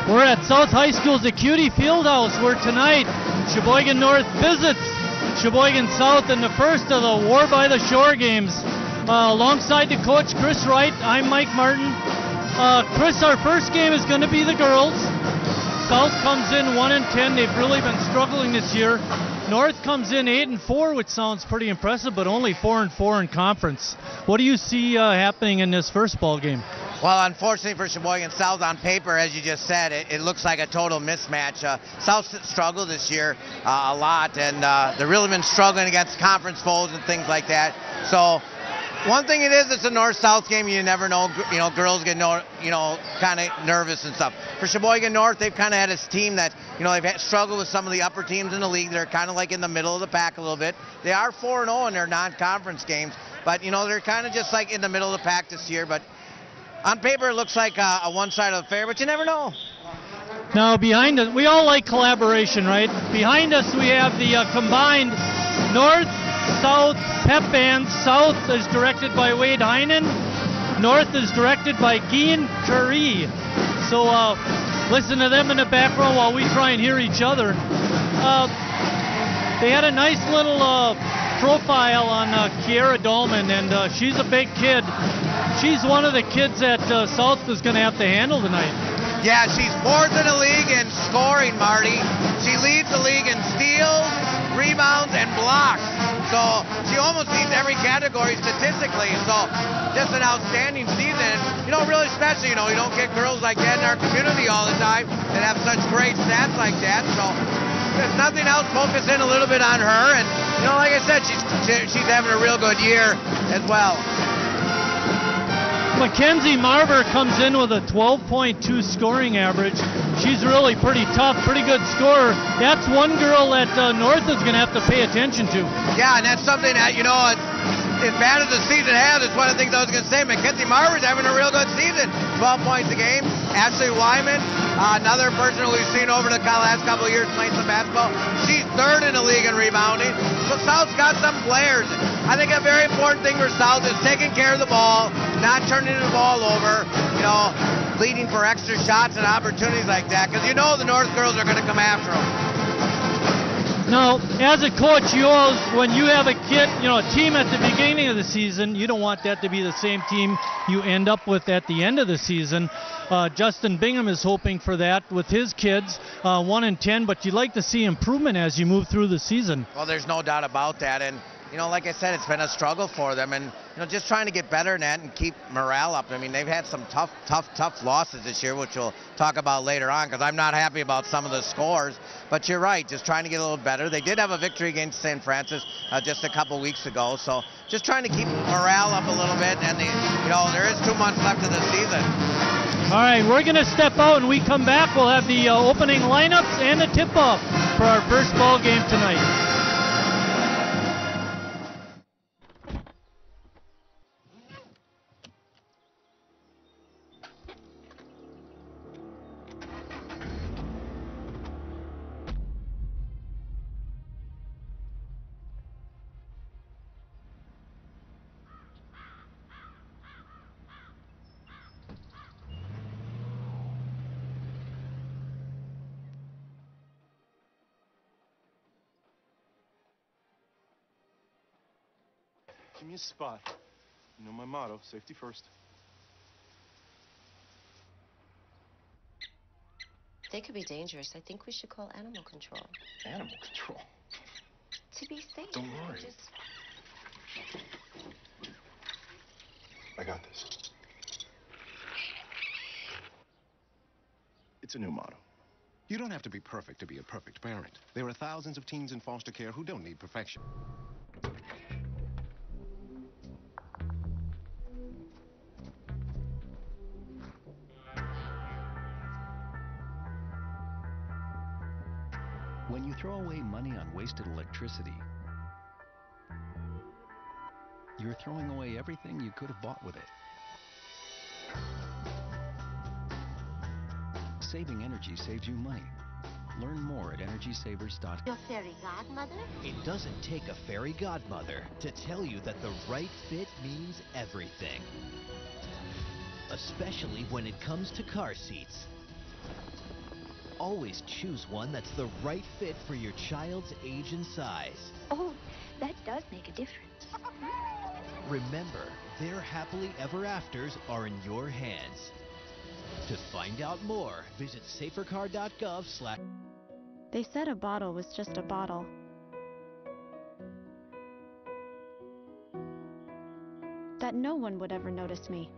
We're at South High School's Acuity Fieldhouse, where tonight Sheboygan North visits Sheboygan South in the first of the War by the Shore games. Alongside the coach, Chris Wright, I'm Mike Martin. Chris, our first game is going to be the girls. South comes in 1-10. They've really been struggling this year. North comes in 8-4, which sounds pretty impressive, but only 4-4 in conference. What do you see happening in this first ball game? Well, unfortunately for Sheboygan South, on paper, as you just said, it looks like a total mismatch. South struggled this year a lot, and they've really been struggling against conference foes and things like that. So one thing it is, it's a north-south game. You never know, girls get kind of nervous and stuff. For Sheboygan North, they've kind of had this team that, they've struggled with some of the upper teams in the league. They're kind of like in the middle of the pack a little bit. They are 4-0 in their non-conference games, but, they're kind of just like in the middle of the pack this year. But on paper, it looks like a one-sided affair, but you never know. Now, behind us, we all like collaboration, right? Behind us, we have the combined North-South pep band. South is directed by Wade Heinen. North is directed by Gian Curry. So listen to them in the back row while we try and hear each other. They had a nice little profile on Kiera Dolman, and she's a big kid. She's one of the kids that South is going to have to handle tonight. Yeah, she's fourth in the league in scoring, Marty. She leads the league in steals, rebounds, and blocks. So she almost leads every category statistically. So just an outstanding season. And, really special. You don't get girls like that in our community all the time that have such great stats like that. So if nothing else, focus in a little bit on her. And, like I said, she's having a real good year as well. Mackenzie Marver comes in with a 12.2 scoring average. She's really pretty tough, pretty good scorer. That's one girl that North is going to have to pay attention to. Yeah, and that's something that, as bad as the season has, it's one of the things I was going to say. Mackenzie Marver's having a real good season. 12 points a game. Ashley Wyman, another person who we've seen over the last couple of years playing some basketball. She's third in the league in rebounding. So South's got some players. I think a very important thing for South is taking care of the ball, not turning the ball over, leading for extra shots and opportunities like that, because the North girls are going to come after them. Now, as a coach, when you have a kid, a team at the beginning of the season, you don't want that to be the same team you end up with at the end of the season. Justin Bingham is hoping for that with his kids, 1-10, but you'd like to see improvement as you move through the season. Well, there's no doubt about that, and like I said, it's been a struggle for them, and just trying to get better in that and keep morale up. I mean, they've had some tough losses this year, which we'll talk about later on, because I'm not happy about some of the scores. But you're right, just trying to get a little better. They did have a victory against St. Francis just a couple weeks ago, so just trying to keep morale up a little bit. And there is 2 months left of the season. All right, we're going to step out, and we come back. We'll have the opening lineups and the tip-off for our first ball game tonight. Give me a spot. You know my motto, safety first. They could be dangerous. I think we should call animal control. Animal control? To be safe. Don't worry. I got this. It's a new motto. You don't have to be perfect to be a perfect parent. There are thousands of teens in foster care who don't need perfection. When you throw away money on wasted electricity, you're throwing away everything you could have bought with it. Saving energy saves you money. Learn more at EnergySavers.com. Your fairy godmother? It doesn't take a fairy godmother to tell you that the right fit means everything. Especially when it comes to car seats. always choose one that's the right fit for your child's age and size. Oh, that does make a difference. Remember, their happily ever afters are in your hands. To find out more, visit safercar.gov/. They said a bottle was just a bottle. That no one would ever notice me.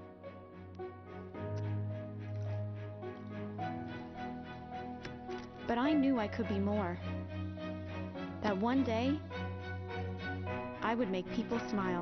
But I knew I could be more. That one day, I would make people smile.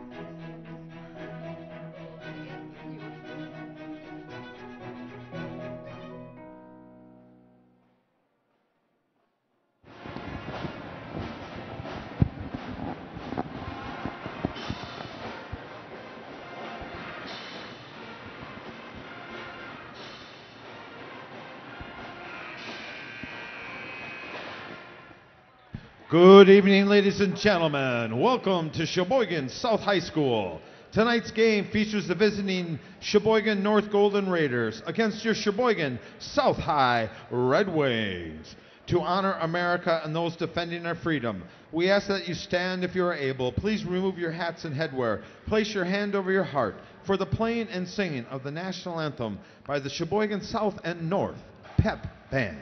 Good evening, ladies and gentlemen. Welcome to Sheboygan South High School. Tonight's game features the visiting Sheboygan North Golden Raiders against your Sheboygan South High Red Wings. To honor America and those defending our freedom, we ask that you stand if you are able. Please remove your hats and headwear. Place your hand over your heart for the playing and singing of the national anthem by the Sheboygan South and North Pep Band.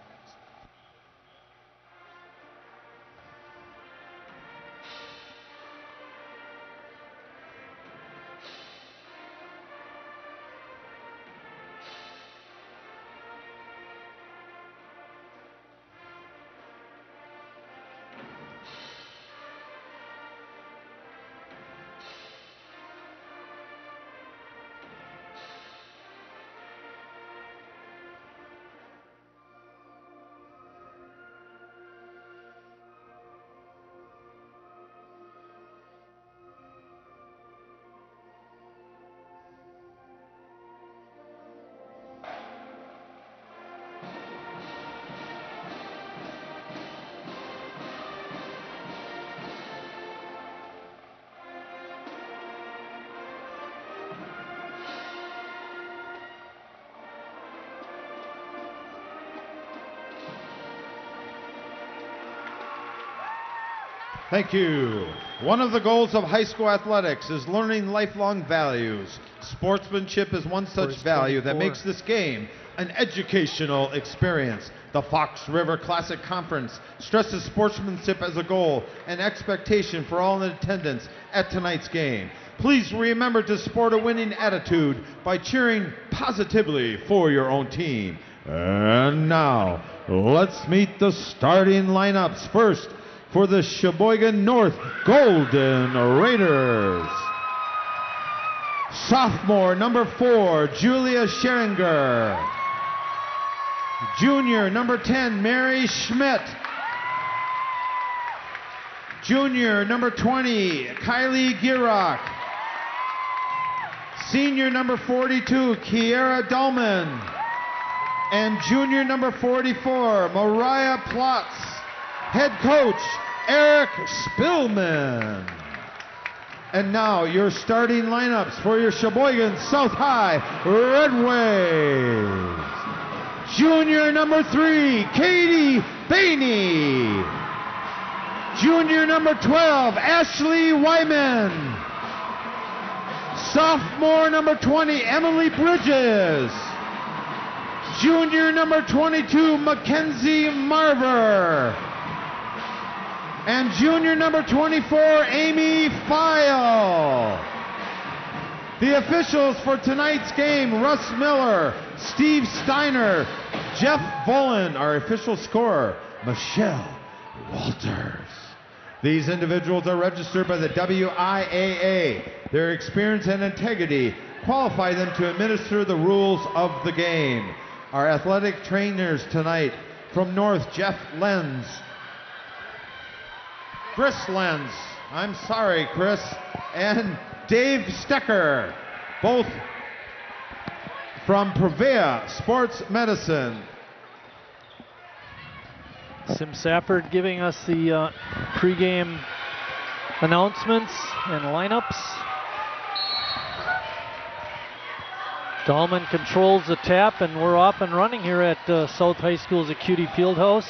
Thank you. One of the goals of high school athletics is learning lifelong values. Sportsmanship is one such value that makes this game an educational experience. The Fox River Classic Conference stresses sportsmanship as a goal and expectation for all in attendance at tonight's game. Please remember to sport a winning attitude by cheering positively for your own team. And now, let's meet the starting lineups. First, for the Sheboygan North Golden Raiders. Sophomore, number 4, Julia Scheringer. Junior, number 10, Mary Schmidt. Junior, number 20, Kylie Gierock. Senior, number 42, Kiera Dolman. And junior, number 44, Mariah Plotz. Head coach, Eric Spillman. And now your starting lineups for your Sheboygan South High Red Wings. Junior number 3, Katie Bainey. Junior number 12, Ashley Wyman. Sophomore number 20, Emily Bridges. Junior number 22, Mackenzie Marver. And junior number 24, Amy File. The officials for tonight's game, Russ Miller, Steve Steiner, Jeff Volin. Our official scorer, Michelle Walters. These individuals are registered by the WIAA. Their experience and integrity qualify them to administer the rules of the game. Our athletic trainers tonight from North, Jeff Lenz. Chris Lenz, I'm sorry, Chris, and Dave Stecker, both from Prevea Sports Medicine. Sim Sappert giving us the pregame announcements and lineups. Dahlman controls the tap, and we're off and running here at South High School's Acuity Fieldhouse.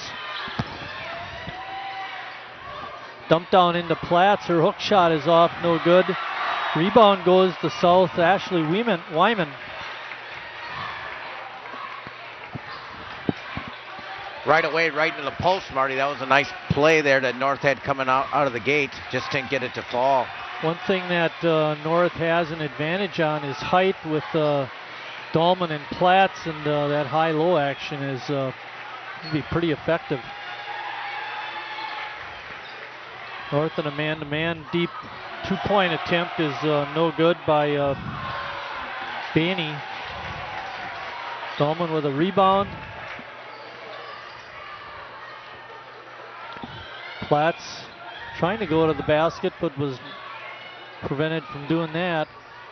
Dumped down into Platts. Her hook shot is off, no good. Rebound goes to South. Ashley Wyman. Right away, right into the post, Marty. That was a nice play there that North had coming out of the gate. Just didn't get it to fall. One thing that North has an advantage on is height with Dahlman and Platts, and that high-low action is going to be pretty effective. North in a man-to-man deep two-point attempt is no good by Baney. Dahlman with a rebound. Platts trying to go to the basket, but was prevented from doing that.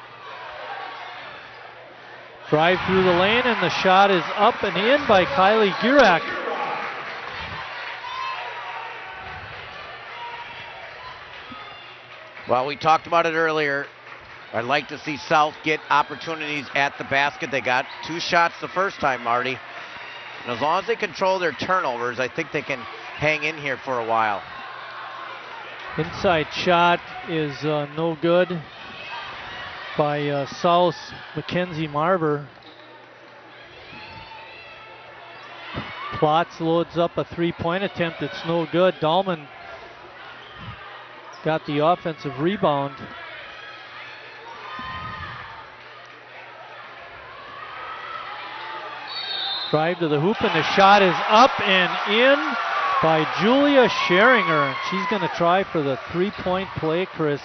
Drive through the lane, and the shot is up and in by Kylie Gierak. Well, we talked about it earlier. I'd like to see South get opportunities at the basket. They got 2 shots the first time, Marty. And as long as they control their turnovers, I think they can hang in here for a while. Inside shot is no good by South Mackenzie Marver. Platts loads up a 3-point attempt. It's no good. Dahlman got the offensive rebound. Drive to the hoop, and the shot is up and in by Julia Scheringer. She's going to try for the 3-point play, Chris.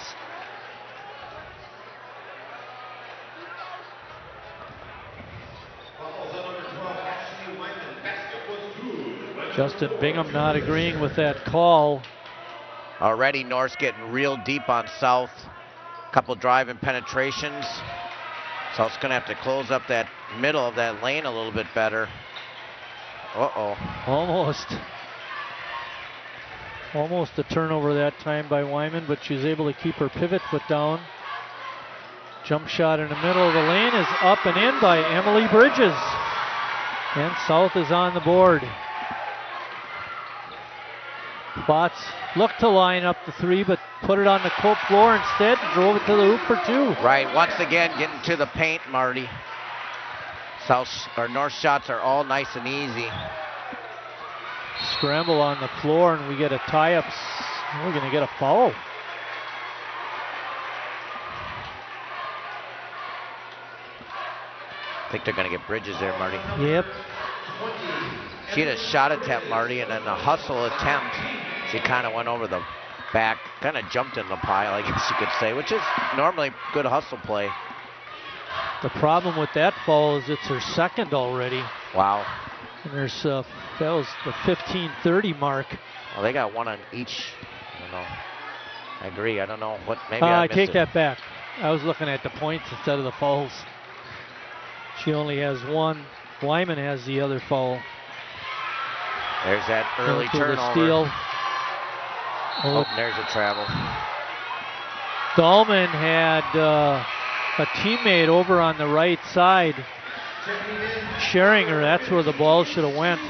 Justin Bingham not agreeing with that call. Already North's getting real deep on South. Couple driving penetrations. South's going to have to close up that middle of that lane a little bit better. Uh-oh. Almost a turnover that time by Wyman, but she's able to keep her pivot foot down. Jump shot in the middle of the lane is up and in by Emily Bridges. And South is on the board. Platts looked to line up the 3, but put it on the court floor instead, drove it to the hoop for 2. Right, once again getting to the paint, Marty. North shots are all nice and easy. Scramble on the floor, and we get a tie-up. We're going to get a foul. I think they're going to get Bridges there, Marty. Yep. She had a shot attempt, Marty, and then a hustle attempt. She kind of went over the back, kind of jumped in the pile, I guess you could say, which is normally good hustle play. The problem with that foul is it's her second already. Wow. And there's that was the 15-30 mark. Well, they got one on each. I don't know. I agree. I don't know what. Maybe I missed take it. that back. I was looking at the points instead of the fouls. She only has one. Wyman has the other foul. There's that early turnover. The steal. Oh, there's a travel. Dahlman had a teammate over on the right side. Scheringer, that's where the ball should have went.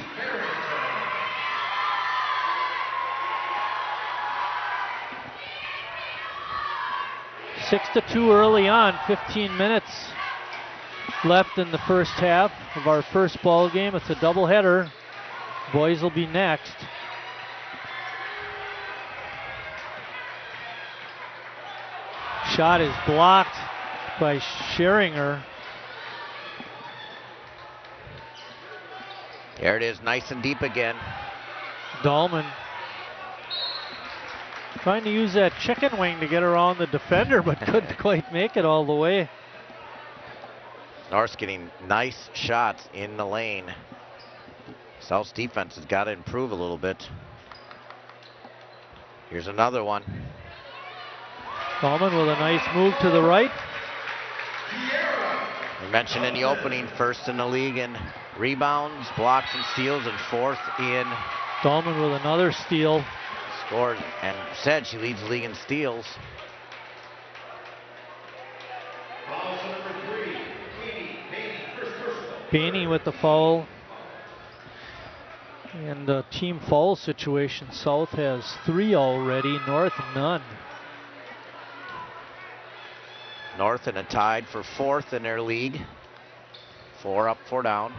Six to 2 early on, 15 minutes left in the first half of our first ball game. It's a doubleheader. Boys will be next. Shot is blocked by Scheringer. There it is, nice and deep again. Dahlman trying to use that chicken wing to get around the defender, but couldn't quite make it all the way. North's getting nice shots in the lane. South's defense has got to improve a little bit. Here's another one. Dahlman with a nice move to the right. We mentioned in the opening, first in the league in rebounds, blocks, and steals, and fourth in. Dahlman with another steal. Scored and said she leads the league in steals. Bainey with the foul. And the team foul situation, South has 3 already, North none. North in a tied for 4th in their league. 4 up, 4 down.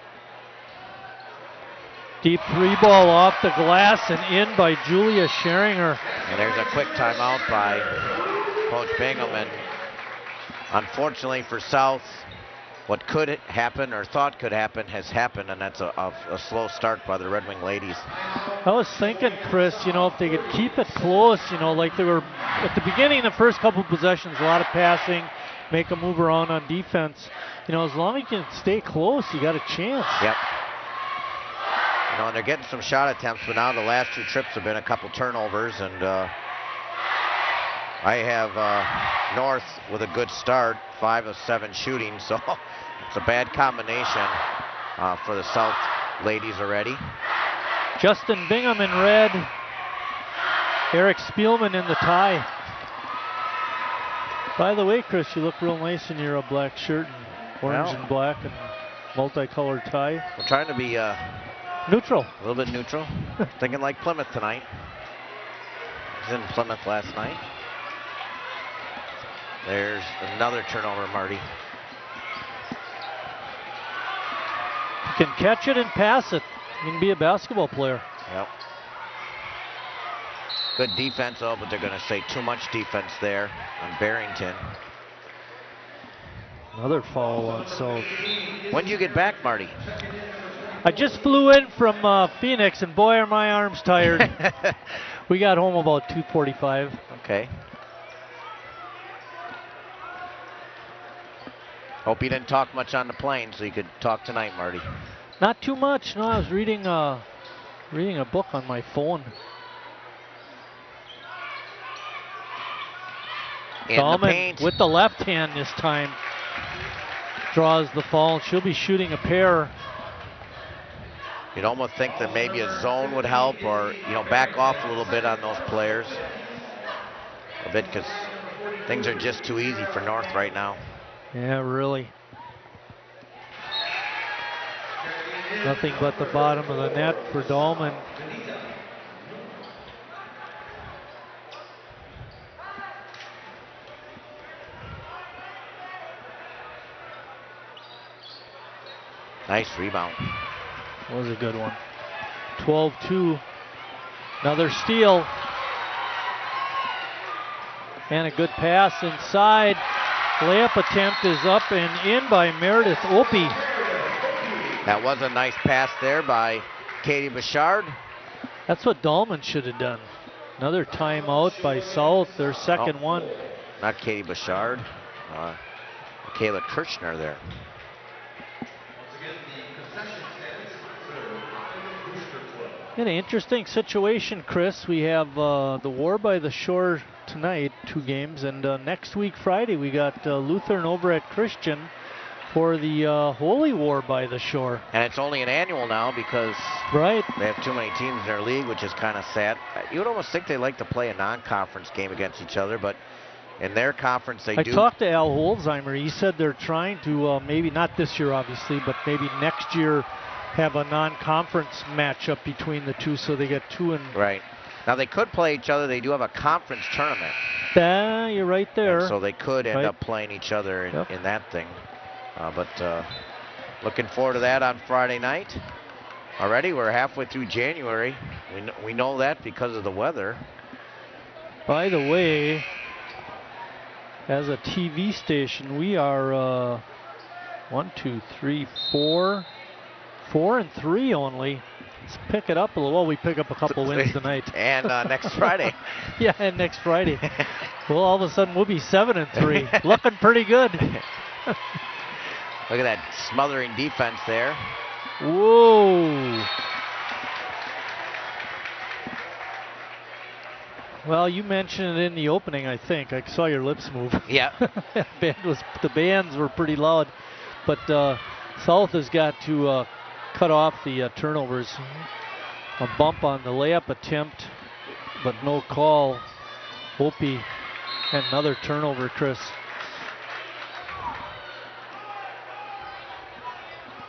Deep 3 ball off the glass and in by Julia Scheringer. And there's a quick timeout by Coach Bingham. And unfortunately for South, what could happen or thought could happen has happened, and that's a slow start by the Red Wing ladies. I was thinking, Chris, you know, if they could keep it close, you know, like they were at the beginning, the first couple possessions, a lot of passing, make a move around on defense. You know, as long as you can stay close, you got a chance. Yep. You know, and they're getting some shot attempts, but now the last 2 trips have been a couple turnovers, and I have North with a good start, 5 of 7 shooting, so it's a bad combination for the South ladies already. Justin Bingham in red, Eric Spielman in the tie. By the way, Chris, you look real nice in your black shirt and orange and black and multicolored tie. We're trying to be neutral. A little bit neutral. Thinking like Plymouth tonight. I was in Plymouth last night. There's another turnover, Marty. You can catch it and pass it. You can be a basketball player. Yep. Good defense, though, but they're going to say too much defense there on Barrington. Another foul on South. When do you get back, Marty? I just flew in from Phoenix, and boy, are my arms tired. We got home about 2:45. Okay. Hope you didn't talk much on the plane, so you could talk tonight, Marty. Not too much. No, I was reading a book on my phone. Dahlman with the left hand this time draws the foul. She'll be shooting a pair. You'd almost think that maybe a zone would help, or back off a little bit on those players a bit, because things are just too easy for North right now. Yeah, really. Nothing but the bottom of the net for Dahlman. Nice rebound. Was a good one. 12-2. Another steal. And a good pass inside. Layup attempt is up and in by Meredith Opie. That was a nice pass there by Katie Bouchard. That's what Dahlman should have done. Another timeout by South, their second one. Not Katie Bouchard. Kayla Kirchner there. An interesting situation, Chris. We have the War by the Shore tonight, 2 games, and next week, Friday, we got Lutheran over at Christian for the Holy War by the Shore. And it's only an annual now because they have too many teams in their league, which is kind of sad. You would almost think they like to play a non-conference game against each other, but in their conference they do. I talked to Al Holzheimer. He said they're trying to, maybe not this year, obviously, but maybe next year have a non-conference matchup between the two, so they get 2 and... Right. Now, they could play each other. They do have a conference tournament. Yeah, you're right there. And so they could end up playing each other in that thing. But looking forward to that on Friday night. Already, we're halfway through January. We know that because of the weather. By the way, as a TV station, we are 1, 2, 3, 4 and 3 only. Let's pick it up a little. Well, we pick up a couple wins tonight. And next Friday. Yeah, and next Friday. Well, all of a sudden we'll be 7 and 3. Looking pretty good. Look at that smothering defense there. Whoa. Well, you mentioned it in the opening, I think. I saw your lips move. Yeah. The bands were pretty loud. But South has got to cut off the turnovers. A bump on the layup attempt, but no call. Opie, and another turnover, Chris.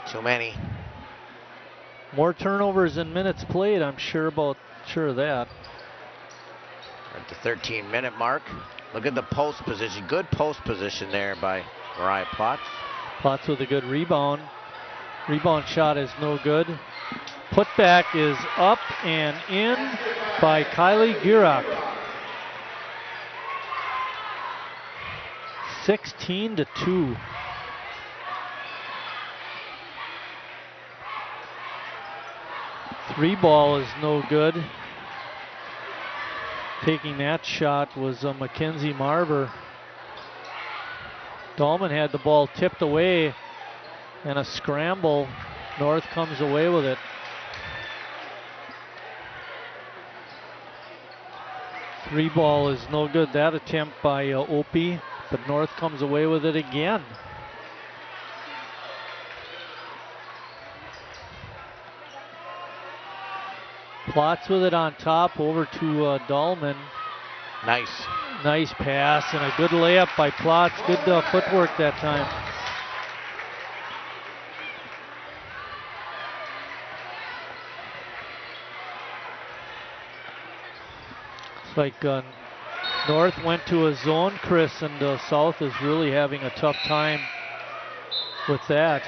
Too many. More turnovers than minutes played, I'm sure of that. We're at the 13-minute mark. Look at the post position. Good post position there by Mariah Plotz. Plotz with a good rebound. Rebound shot is no good. Putback is up and in by Kylie Girak. 16-2. Three ball is no good. Taking that shot was Mackenzie Marver. Dahlman had the ball tipped away and a scramble. North comes away with it. Three ball is no good. That attempt by Opie, but North comes away with it again. Plotz with it on top, over to Dahlman. Nice pass and a good layup by Plotz. Good footwork that time. It's like North went to a zone, Chris, and South is really having a tough time with that.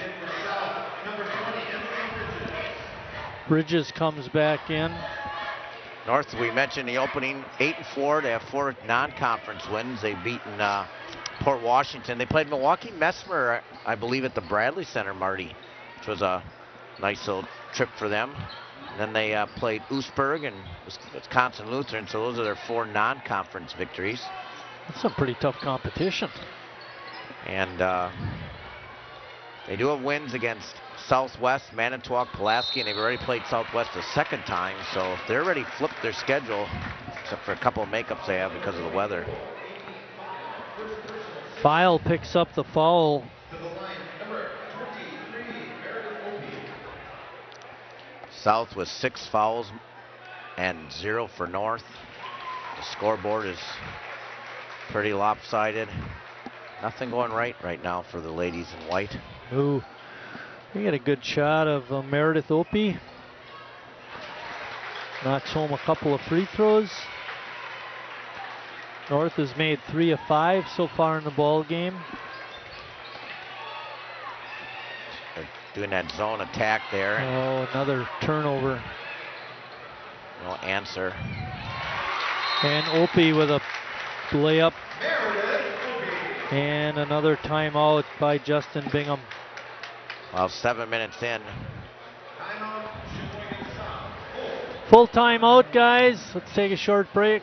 Bridges comes back in. North, we mentioned the opening 8-4. They have 4 non-conference wins. They've beaten Port Washington. They played Milwaukee Mesmer, I believe, at the Bradley Center, Marty, which was a nice little trip for them. And then they played Oostburg and Wisconsin Lutheran, so those are their 4 non-conference victories. That's some pretty tough competition. And they do have wins against Southwest, Manitowoc, Pulaski, and they've already played Southwest a second time, so they're already flipped their schedule, except for a couple of makeups they have because of the weather. File picks up the foul. South with 6 fouls and 0 for North. The scoreboard is pretty lopsided. Nothing going right now for the ladies in white. Ooh. We get a good shot of Meredith Opie. Knocks home a couple of free throws. North has made 3 of 5 so far in the ball game. They're doing that zone attack there. Oh, another turnover. No answer. And Opie with a layup. And another timeout by Justin Bingham. Well, 7 minutes in. Full timeout, guys. Let's take a short break.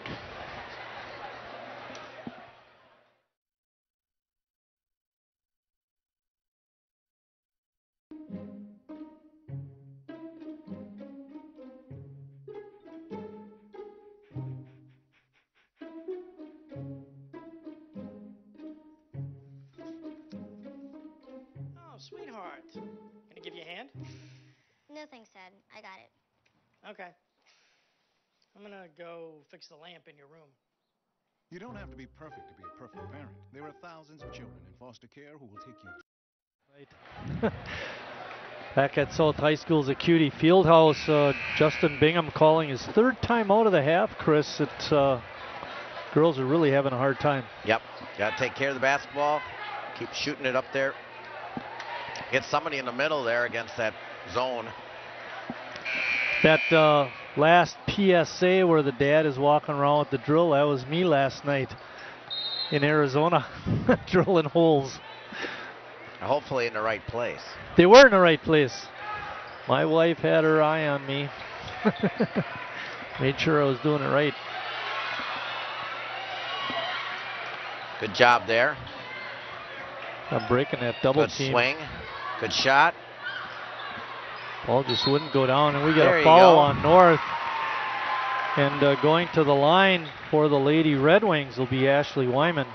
Oh, sweetheart. Gonna give you a hand? No thanks, Dad. I got it. Okay. I'm gonna go fix the lamp in your room. You don't have to be perfect to be a perfect parent. There are thousands of children in foster care who will take you. Right. Back at South High School's Acuity Fieldhouse, Justin Bingham calling his 3rd time out of the half, Chris. It's girls are really having a hard time. Yep, got to take care of the basketball. Keep shooting it up there. Get somebody in the middle there against that zone. That last PSA where the dad is walking around with the drill, that was me last night in Arizona, drilling holes. Hopefully in the right place. They were in the right place. My wife had her eye on me. Made sure I was doing it right. Good job there. I'm breaking that double Good team. swing. Good shot. Ball just wouldn't go down, and we got There a you foul go. on North. And going to the line for the Lady Red Wings will be Ashley Wyman.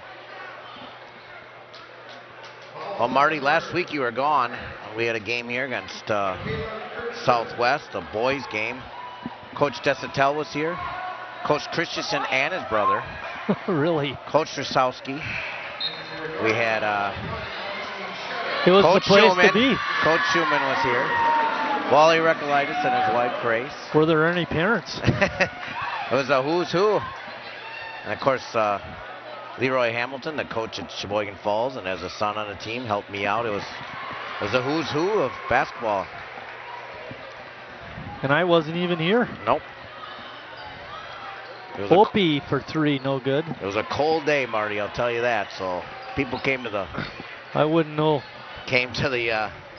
Well, Marty, last week you were gone. We had a game here against Southwest, a boys game. Coach Desatel was here. Coach Christensen and his brother. Really? Coach Rosowski. We had It was Coach the place Schumann, to be. Coach Schumann was here. Wally Recollidis and his wife Grace. Were there any parents? It was a who's who. And of course, Leroy Hamilton, the coach at Sheboygan Falls, and as a son on the team, helped me out. It was a who's who of basketball. And I wasn't even here. Nope. It was Opie for 3, no good. It was a cold day, Marty, I'll tell you that. So people came to the I wouldn't know. Came to the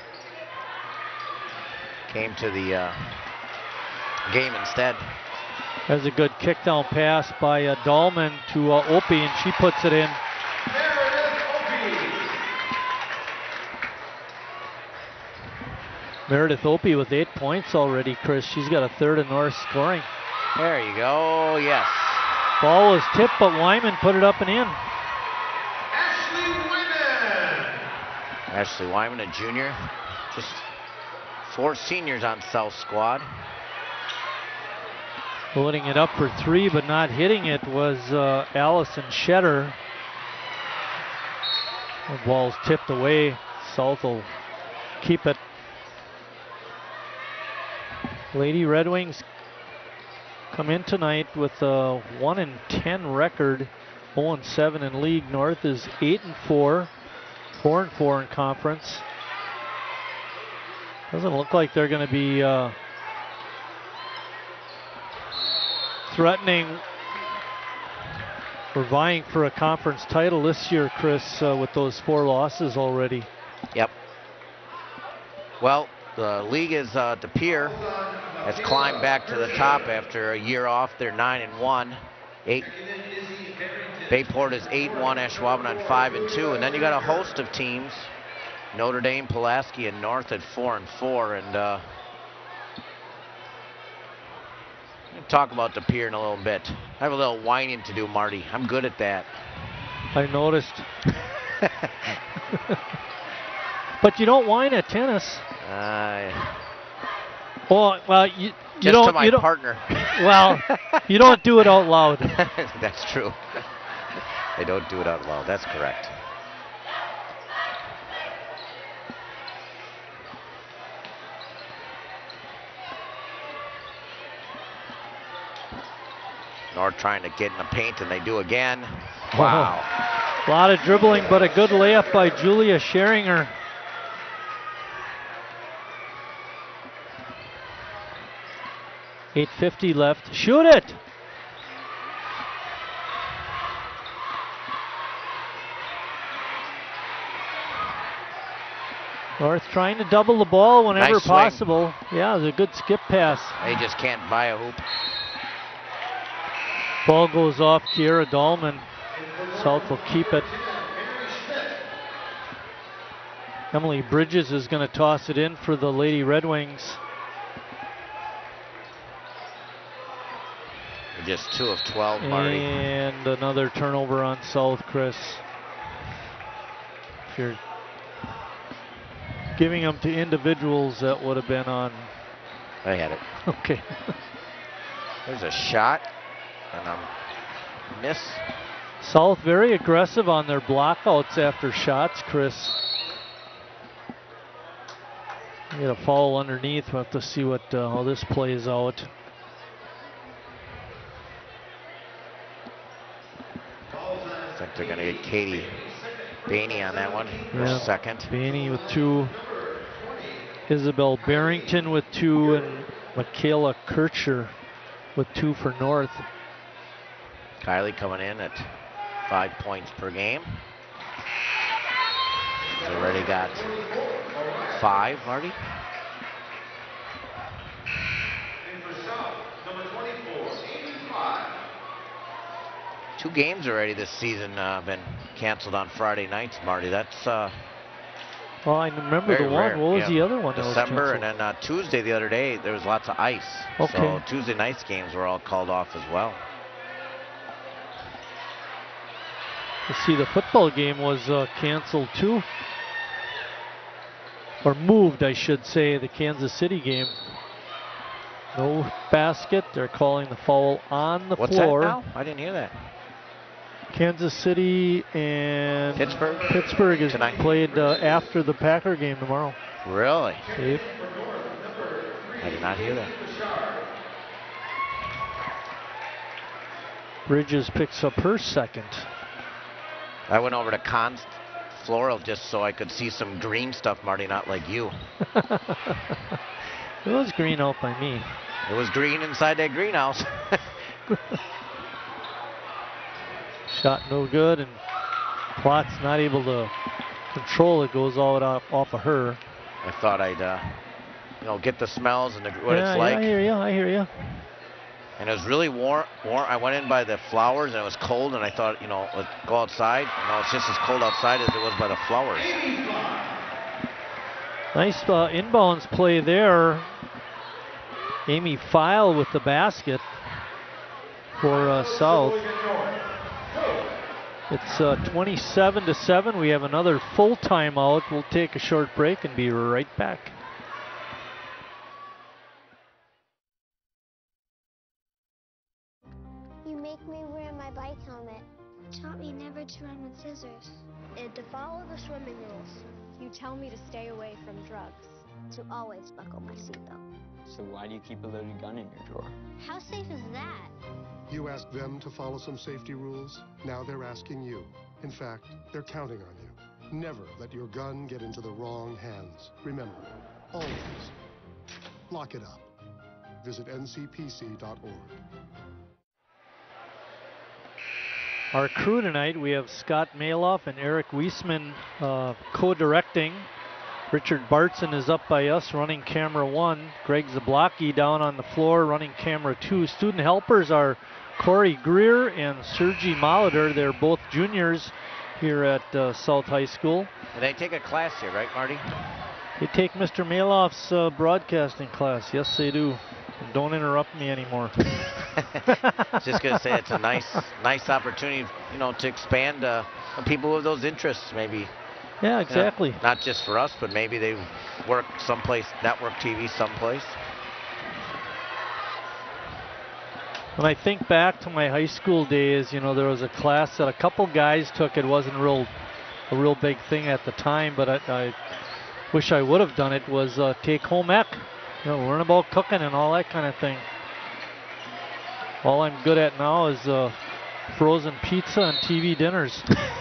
game instead. There's a good kick down pass by Dahlman to Opie, and she puts it in. Meredith Opie with 8 points already, Chris. She's got a third in North scoring. There you go, yes. Ball was tipped, but Wyman put it up and in. Ashley Wyman, a junior. Just 4 seniors on South squad. Putting it up for 3, but not hitting it was Allison Shetter. The ball's tipped away. South will keep it. Lady Red Wings come in tonight with a 1-10 record, 0-7 in league. North is 8-4, 4-4 in conference. Doesn't look like they're going to be threatening or vying for a conference title this year, Chris, with those 4 losses already. Yep. Well, the league is De Pere has climbed back to the top after a year off. They're 9-1. Bayport is 8-1. Ashwaubenon on 5-2, and then you got a host of teams: Notre Dame, Pulaski, and North at 4-4. And we'll talk about De Pere in a little bit. I have a little whining to do, Marty. I'm good at that. I noticed. But you don't whine at tennis. Well, you just don't. To my you don't, partner. Well, you don't do it out loud. That's true. I don't do it out loud. That's correct. North trying to get in the paint, and they do again. Wow. A lot of dribbling, but a good layup by Julia Scheringer. .850 left. Shoot it! North trying to double the ball whenever Nice swing. possible. Yeah, it was a good skip pass. They just can't buy a hoop. Ball goes off Kiera Dahlman. South will keep it. Emily Bridges is going to toss it in for the Lady Red Wings. Just 2 of 12, Marty. And another turnover on South, Chris. If you're giving them to individuals, that would have been on. I had it. Okay. There's a shot, and a miss. South very aggressive on their blockouts after shots, Chris. Get a foul underneath. We'll have to see what how this plays out. I think they're going to get Katie Bainey on that one for second. Bainey with 2. Isabel Barrington with 2, and Michaela Kircher with 2 for North. Kylie coming in at 5 points per game. She's already got 5, Marty. Two games already this season been canceled on Friday nights, Marty. That's well, I remember the one. rare. What was the other one? December, and then Tuesday the other day there was lots of ice. Okay. So Tuesday night's games were all called off as well. You see, the football game was canceled too, or moved, I should say. The Kansas City game. No basket. They're calling the foul on the What's floor. that now? I didn't hear that. Kansas City and Pittsburgh is tonight. played after the Packer game tomorrow. Really? Yep. I did not hear that. Bridges picks up her second. I went over to Con's Floral just so I could see some green stuff, Marty, not like you. It was green out by me. It was green inside that greenhouse. Shot no good, and Plot's not able to control it. Goes all off of her. I thought I'd, get the smells and what it's like. I hear you. And it was really warm. I went in by the flowers and it was cold, and I thought, let's go outside. It's just as cold outside as it was by the flowers. Nice inbounds play there. Amy File with the basket for South. It's 27-7. We have another full timeout. We'll take a short break and be right back. You make me wear my bike helmet. Taught me never to run with scissors. And to follow the swimming rules. You tell me to stay away from drugs. To always buckle my seatbelt. So why do you keep a loaded gun in your drawer? How safe is that? You asked them to follow some safety rules. Now they're asking you. In fact, they're counting on you. Never let your gun get into the wrong hands. Remember, always lock it up. Visit ncpc.org. Our crew tonight, we have Scott Maloff and Eric Wiesman co-directing. Richard Bartson is up by us running camera 1. Greg Zablocki down on the floor running camera 2. Student helpers are Corey Greer and Sergi Molitor. They're both juniors here at South High School. And they take a class here, right, Marty? They take Mr. Maloff's broadcasting class. Yes, they do. And don't interrupt me anymore. I was just going to say it's a nice opportunity, to expand people with those interests, maybe. Yeah, exactly. Not just for us, but maybe they work someplace, network TV someplace. When I think back to my high school days, there was a class that a couple guys took. It wasn't a real big thing at the time, but I wish I would have done it, was take home ec. Learn about cooking and all that kind of thing. All I'm good at now is frozen pizza and TV dinners.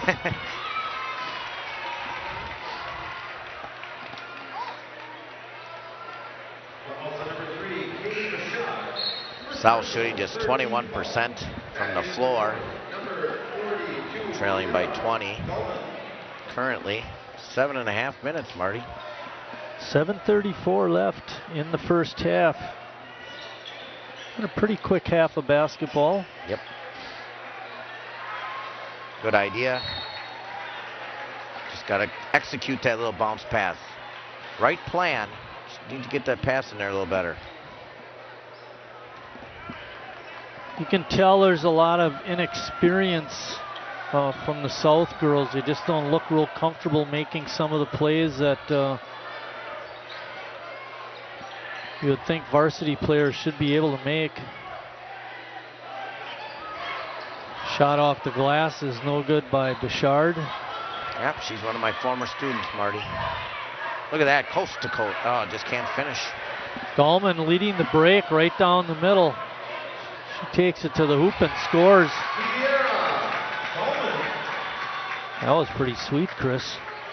South shooting just 21% from the floor, trailing by 20. Currently, 7.5 minutes, Marty. 7:34 left in the first half. And a pretty quick half of basketball. Yep. Good idea. Just got to execute that little bounce pass. Right plan. Just need to get that pass in there a little better. You can tell there's a lot of inexperience from the South girls. They just don't look real comfortable making some of the plays that you would think varsity players should be able to make. Shot off the glass is no good by Bouchard. Yep, she's one of my former students, Marty. Look at that, coast to coast. Oh, just can't finish. Dahlman leading the break right down the middle. She takes it to the hoop and scores. That was pretty sweet, Chris.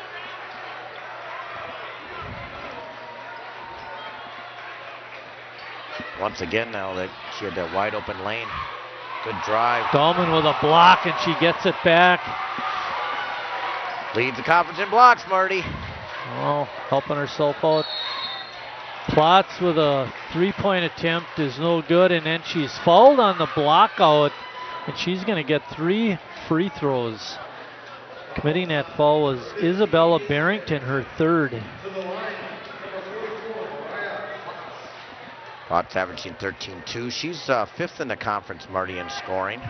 Once again now that she had that wide open lane. Good drive. Dahlman with a block, and she gets it back. Leads the conference in blocks, Marty. Oh, helping herself out. Plotz with a three-point attempt is no good, and then she's fouled on the block out, and she's going to get 3 free throws. Committing that foul was Isabella Barrington, her third. Plotz averaging 13-2. She's 5th in the conference, Marty, in scoring.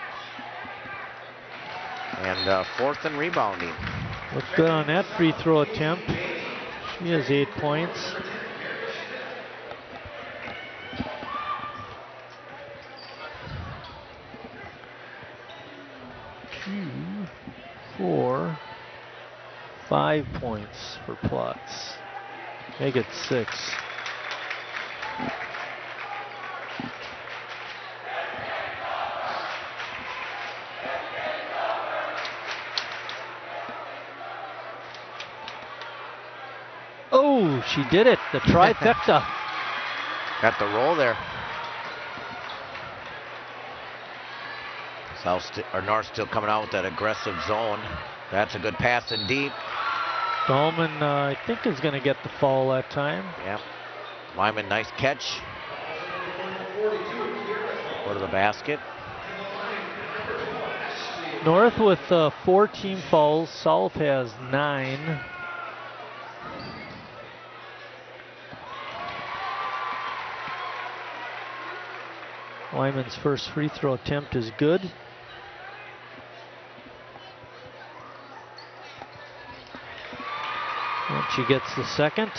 And 4th in rebounding. Looked good on that free throw attempt. She has 8 points. 4, 5 points for Plotz. Make it 6. Oh, she did it. The trifecta. Got the roll there. North still coming out with that aggressive zone. That's a good pass in deep. Dahlman, I think, is going to get the foul that time. Yep. Wyman, nice catch. Go to the basket. North with 4 team fouls. South has 9. Wyman's first free throw attempt is good. And she gets the second.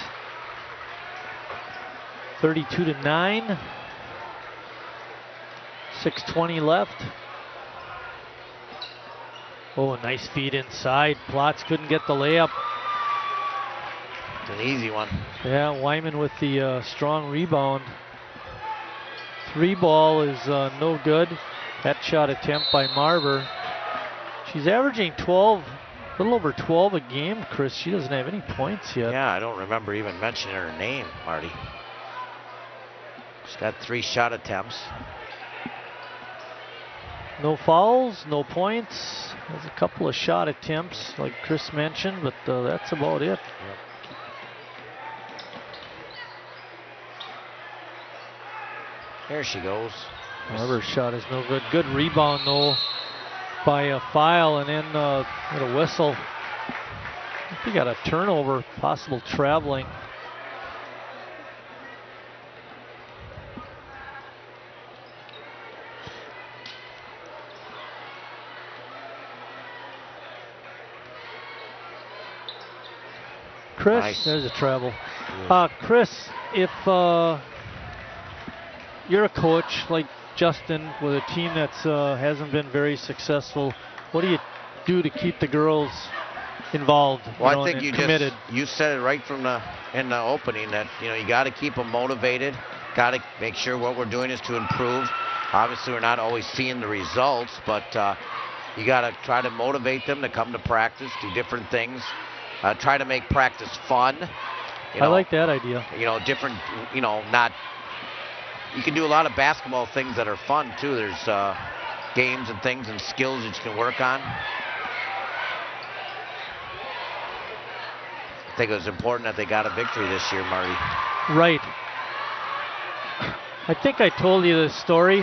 32-9. 6:20 left. Oh, a nice feed inside. Plotz couldn't get the layup. It's an easy one. Yeah, Wyman with the strong rebound. 3 ball is no good. That shot attempt by Marver. She's averaging 12, a little over 12 a game, Chris. She doesn't have any points yet. Yeah, I don't remember even mentioning her name, Marty. She's got 3 shot attempts. No fouls, no points. There's a couple of shot attempts, like Chris mentioned, but that's about it. Yep. There she goes. Marver's shot is no good. Good rebound, though, by a File, and then a whistle. I think we got a turnover, possible traveling. Chris, nice. There's a travel. Chris, if you're a coach like Justin with a team that hasn't been very successful, what do you do to keep the girls involved? Well, I think you committed? You said it right in the opening that you got to keep them motivated. Got to make sure what we're doing is to improve. Obviously, we're not always seeing the results, but you got to try to motivate them to come to practice, do different things. Try to make practice fun. I like that idea. Different, not. You can do a lot of basketball things that are fun too. There's games and things and skills that you can work on. I think it was important that they got a victory this year, Marty. Right. I think I told you this story.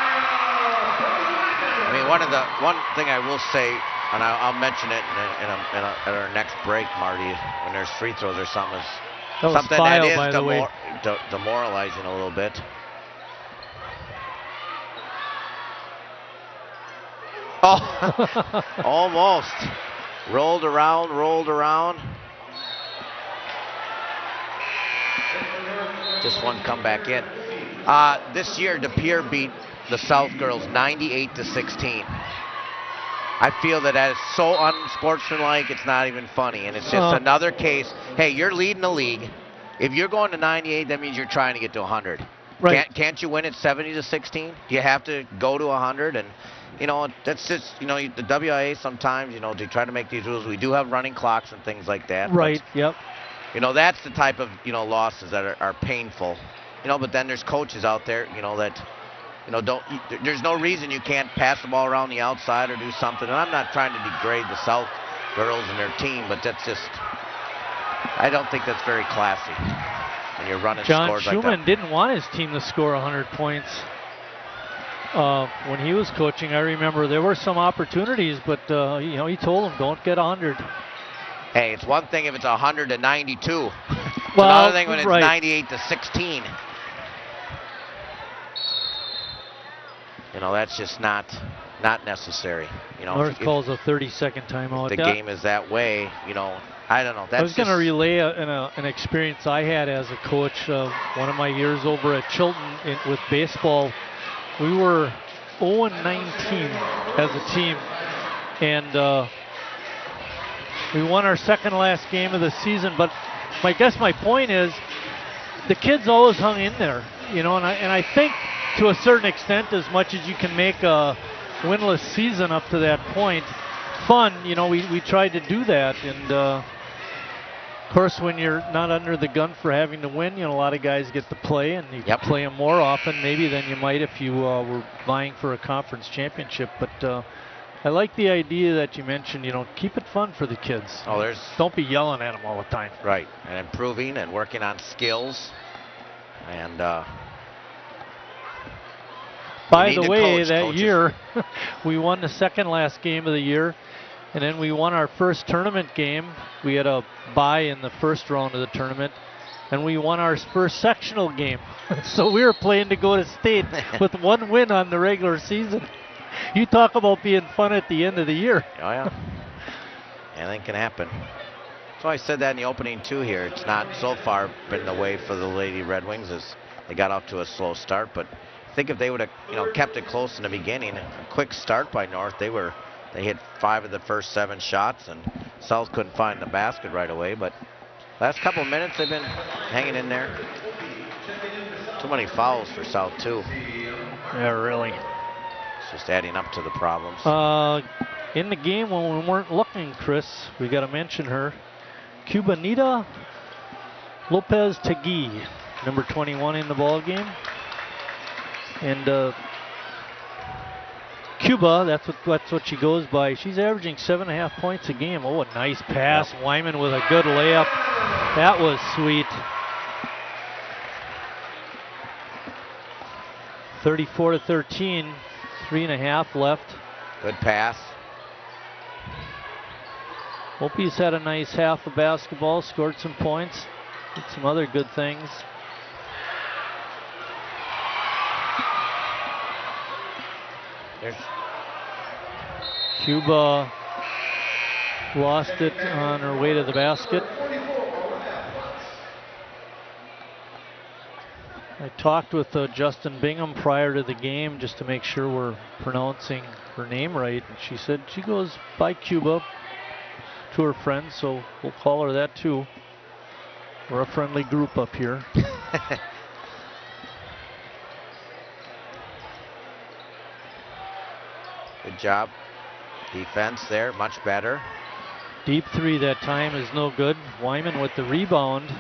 I mean, one thing I will say, and I'll mention it at our next break, Marty, when there's free throws or something. Something that is demoralizing a little bit. Oh, almost. Rolled around. Just one come back in. This year, De Pere beat the South girls 98-16. I feel that is so unsportsmanlike, it's not even funny. And it's just another case. Hey, you're leading the league. If you're going to 98, that means you're trying to get to 100. Right. Can't you win at 70-16? You have to go to 100. And, that's just, the WIA sometimes, they try to make these rules. We do have running clocks and things like that. Right, but, yep. That's the type of, losses that are painful. But then there's coaches out there, that, there's no reason you can't pass the ball around the outside or do something. And I'm not trying to degrade the South girls and their team, but that's just, I don't think that's very classy when you're running scores like that. John Schumann didn't want his team to score 100 points. When he was coaching, I remember there were some opportunities, but he told them, don't get 100. Hey, it's one thing if it's 100-92. It's well, another thing when it's 98-16. That's just not necessary. North calls a 30-second timeout. The game is that way. I don't know. I was going to relay an experience I had as a coach. One of my years over at Chilton with baseball, we were 0-19 as a team, and We won our second last game of the season, but I guess my point is the kids always hung in there, you know, and I think to a certain extent, as much as you can make a winless season up to that point, fun, you know, we tried to do that. And of course, when you're not under the gun for having to win, you know, a lot of guys get to play, and you can play them more often maybe than you might if you were vying for a conference championship. But I like the idea that you mentioned, you know, keep it fun for the kids. Oh, don't be yelling at them all the time. Right, and improving and working on skills. And by the way, that year, we won the second last game of the year, and then we won our first tournament game. We had a bye in the first round of the tournament, and we won our first sectional game. So we were playing to go to state with one win on the regular season. You talk about being fun at the end of the year. Oh, yeah. Anything can happen. So I said that in the opening, too, here. It's not so far been the way for the Lady Red Wings as they got off to a slow start. But I think if they would have, you know, kept it close in the beginning, a quick start by North, they hit 5 of the first 7 shots, and South couldn't find the basket right away. But last couple of minutes, they've been hanging in there. Too many fouls for South, too. Yeah, really. It's just adding up to the problems. In the game when we weren't looking, Chris, we got to mention her. Cubanita Lopez Tegui, number 21 in the ball game. And Cuba, that's what she goes by. She's averaging 7.5 points a game. Oh, a nice pass. Yep. Wyman with a good layup. That was sweet. 34-13, 3.5 left. Good pass. Opie's had a nice half of basketball, scored some points, did some other good things. There's Cuba lost it on her way to the basket. I talked with Justin Bingham prior to the game just to make sure we're pronouncing her name right, and she said she goes by Cuba to her friends, so we'll call her that too. We're a friendly group up here. Good job. Defense there, much better. Deep three that time is no good. Wyman with the rebound.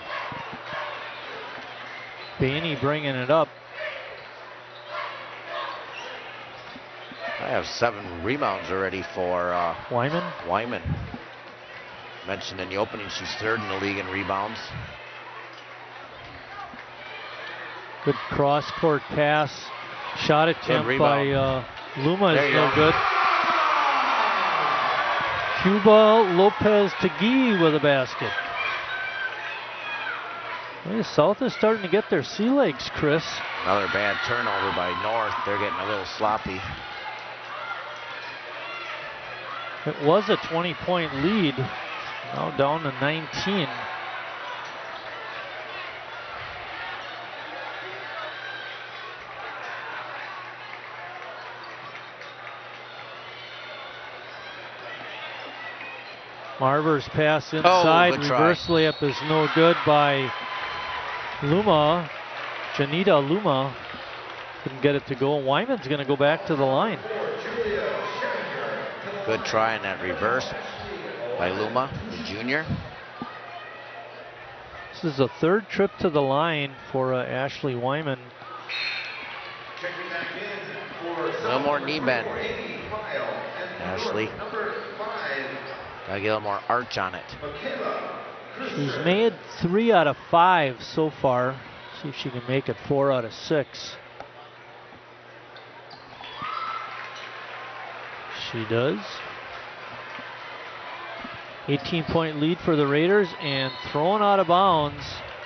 Bainey bringing it up. I have 7 rebounds already for Wyman. Wyman. Mentioned in the opening, she's 3rd in the league in rebounds. Good cross-court pass. Shot attempt by Luma is no good. Cuba Lopez Tegui with a basket. Well, South is starting to get their sea legs, Chris. Another bad turnover by North. They're getting a little sloppy. It was a 20-point lead. Now down to 19. Marver's pass inside, reverse layup is no good by Luma. Janita Luma couldn't get it to go. Wyman's going to go back to the line. Good try in that reverse by Luma, the junior. This is the 3rd trip to the line for Ashley Wyman. A little more knee bend. Ashley. Gotta get a little more arch on it. She's made 3 out of 5 so far. See if she can make it 4 out of 6. She does. 18-point lead for the Raiders, and thrown out of bounds.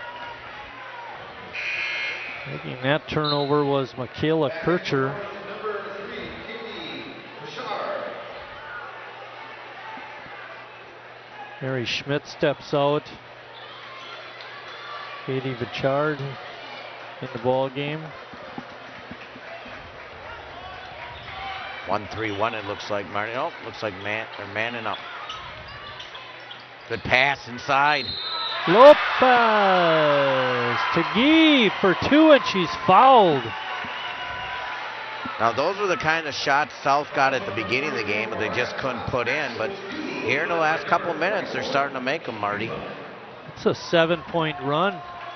Making that turnover was Michaela Kircher. Mary Schmidt steps out. Katie Vichard in the ball game. 1-3-1 it looks like. Martin. Oh, looks like they're manning up. Good pass inside. Lopez to Gee for 2, and she's fouled. Now those were the kind of shots South got at the beginning of the game that they just couldn't put in, but here in the last couple minutes they're starting to make them, Marty. It's a 7-point run.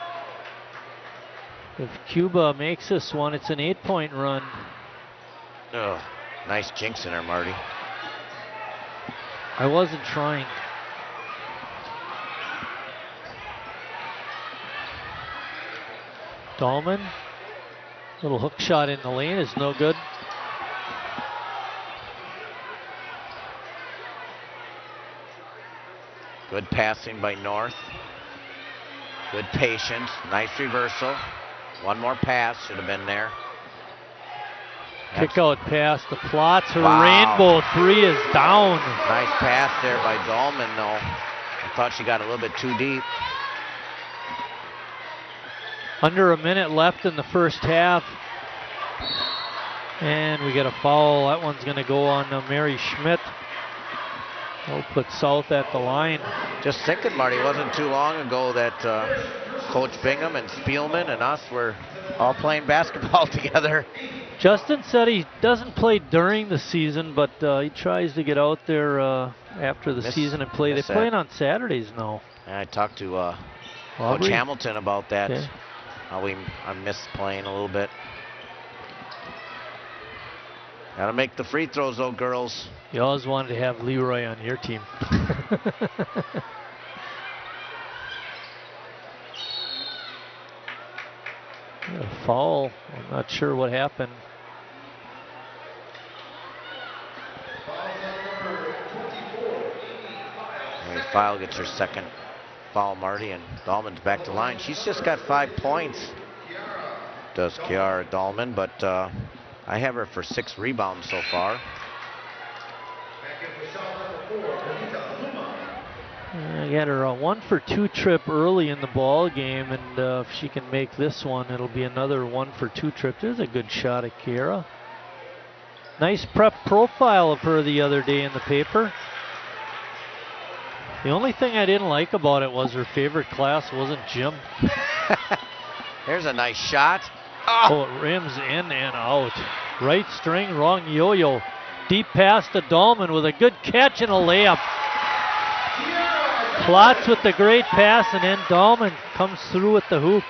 If Cuba makes this one, it's an 8-point run. Ugh, nice jinx in there, Marty. I wasn't trying. Dahlman, little hook shot in the lane is no good. Good passing by North. Good patience, nice reversal. One more pass should have been there. Kick out pass to Plotz. Her rainbow 3 is down. Nice pass there by Dahlman, though. I thought she got a little bit too deep. Under a minute left in the first half. And we get a foul. That one's going to go on Mary Schmidt. We'll put South at the line. Just thinking, Marty, it wasn't too long ago that Coach Bingham and Spielman and us were all playing basketball together. Justin said he doesn't play during the season, but he tries to get out there after the season and play. They're playing on Saturdays now. I talked to Coach Hamilton about that. Okay. I miss playing a little bit. Gotta make the free throws, though, girls. You always wanted to have Leroy on your team. A foul. I'm not sure what happened. File gets her second foul, Marty, and Dahlman's back to line. She's just got 5 points, does Kiara Dahlman, but I have her for 6 rebounds so far. I got her a 1-for-2 trip early in the ball game, and if she can make this one, it'll be another 1-for-2 trip. There's a good shot at Kiara. Nice prep profile of her the other day in the paper. The only thing I didn't like about it was her favorite class wasn't gym. There's a nice shot. Oh, it rims in and out. Right string, wrong yo-yo. Deep pass to Dahlman with a good catch and a layup. Plotz with the great pass, and then Dahlman comes through with the hoop.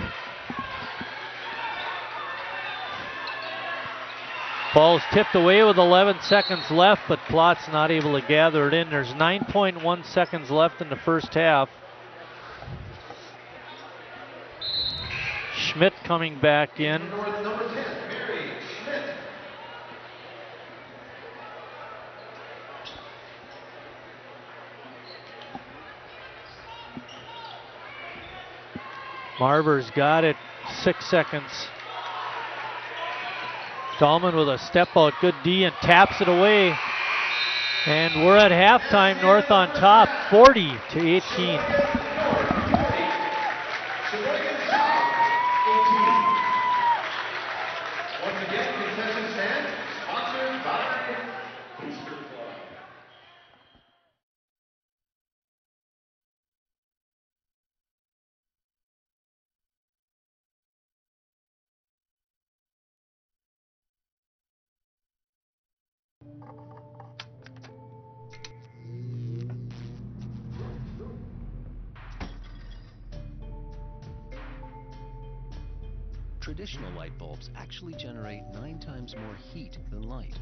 Ball's tipped away with 11 seconds left, but Plotz not able to gather it in. There's 9.1 seconds left in the first half. Schmidt coming back in. Marver's got it, 6 seconds. Dahlman with a step out, good D, and taps it away. And we're at halftime, North on top, 40-18. Traditional light bulbs actually generate 9 times more heat than light.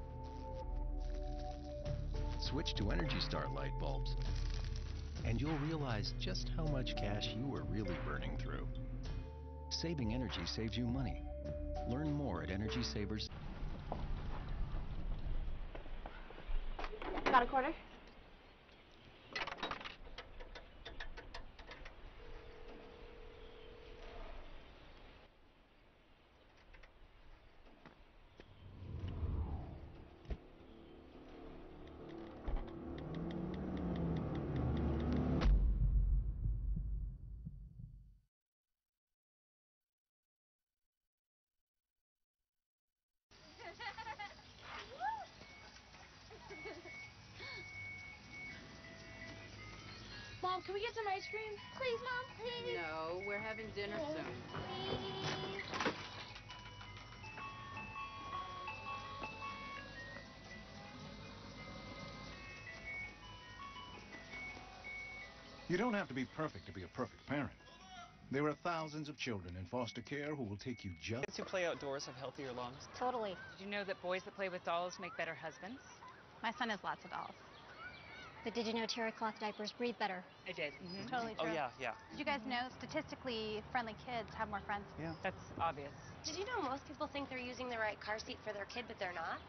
Switch to Energy Star light bulbs, and you'll realize just how much cash you were really burning through. Saving energy saves you money. Learn more at Energy Savers. Got a quarter? Mom, can we get some ice cream? Please, Mom, please. No, we're having dinner soon. Please. You don't have to be perfect to be a perfect parent. There are thousands of children in foster care who will take you just... Kids who play outdoors have healthier lungs. Totally. Did you know that boys that play with dolls make better husbands? My son has lots of dolls. But did you know terry cloth diapers breathe better? I did. Totally Oh, true. yeah. Did you guys know statistically friendly kids have more friends? Yeah. That's obvious. Did you know most people think they're using the right car seat for their kid, but they're not?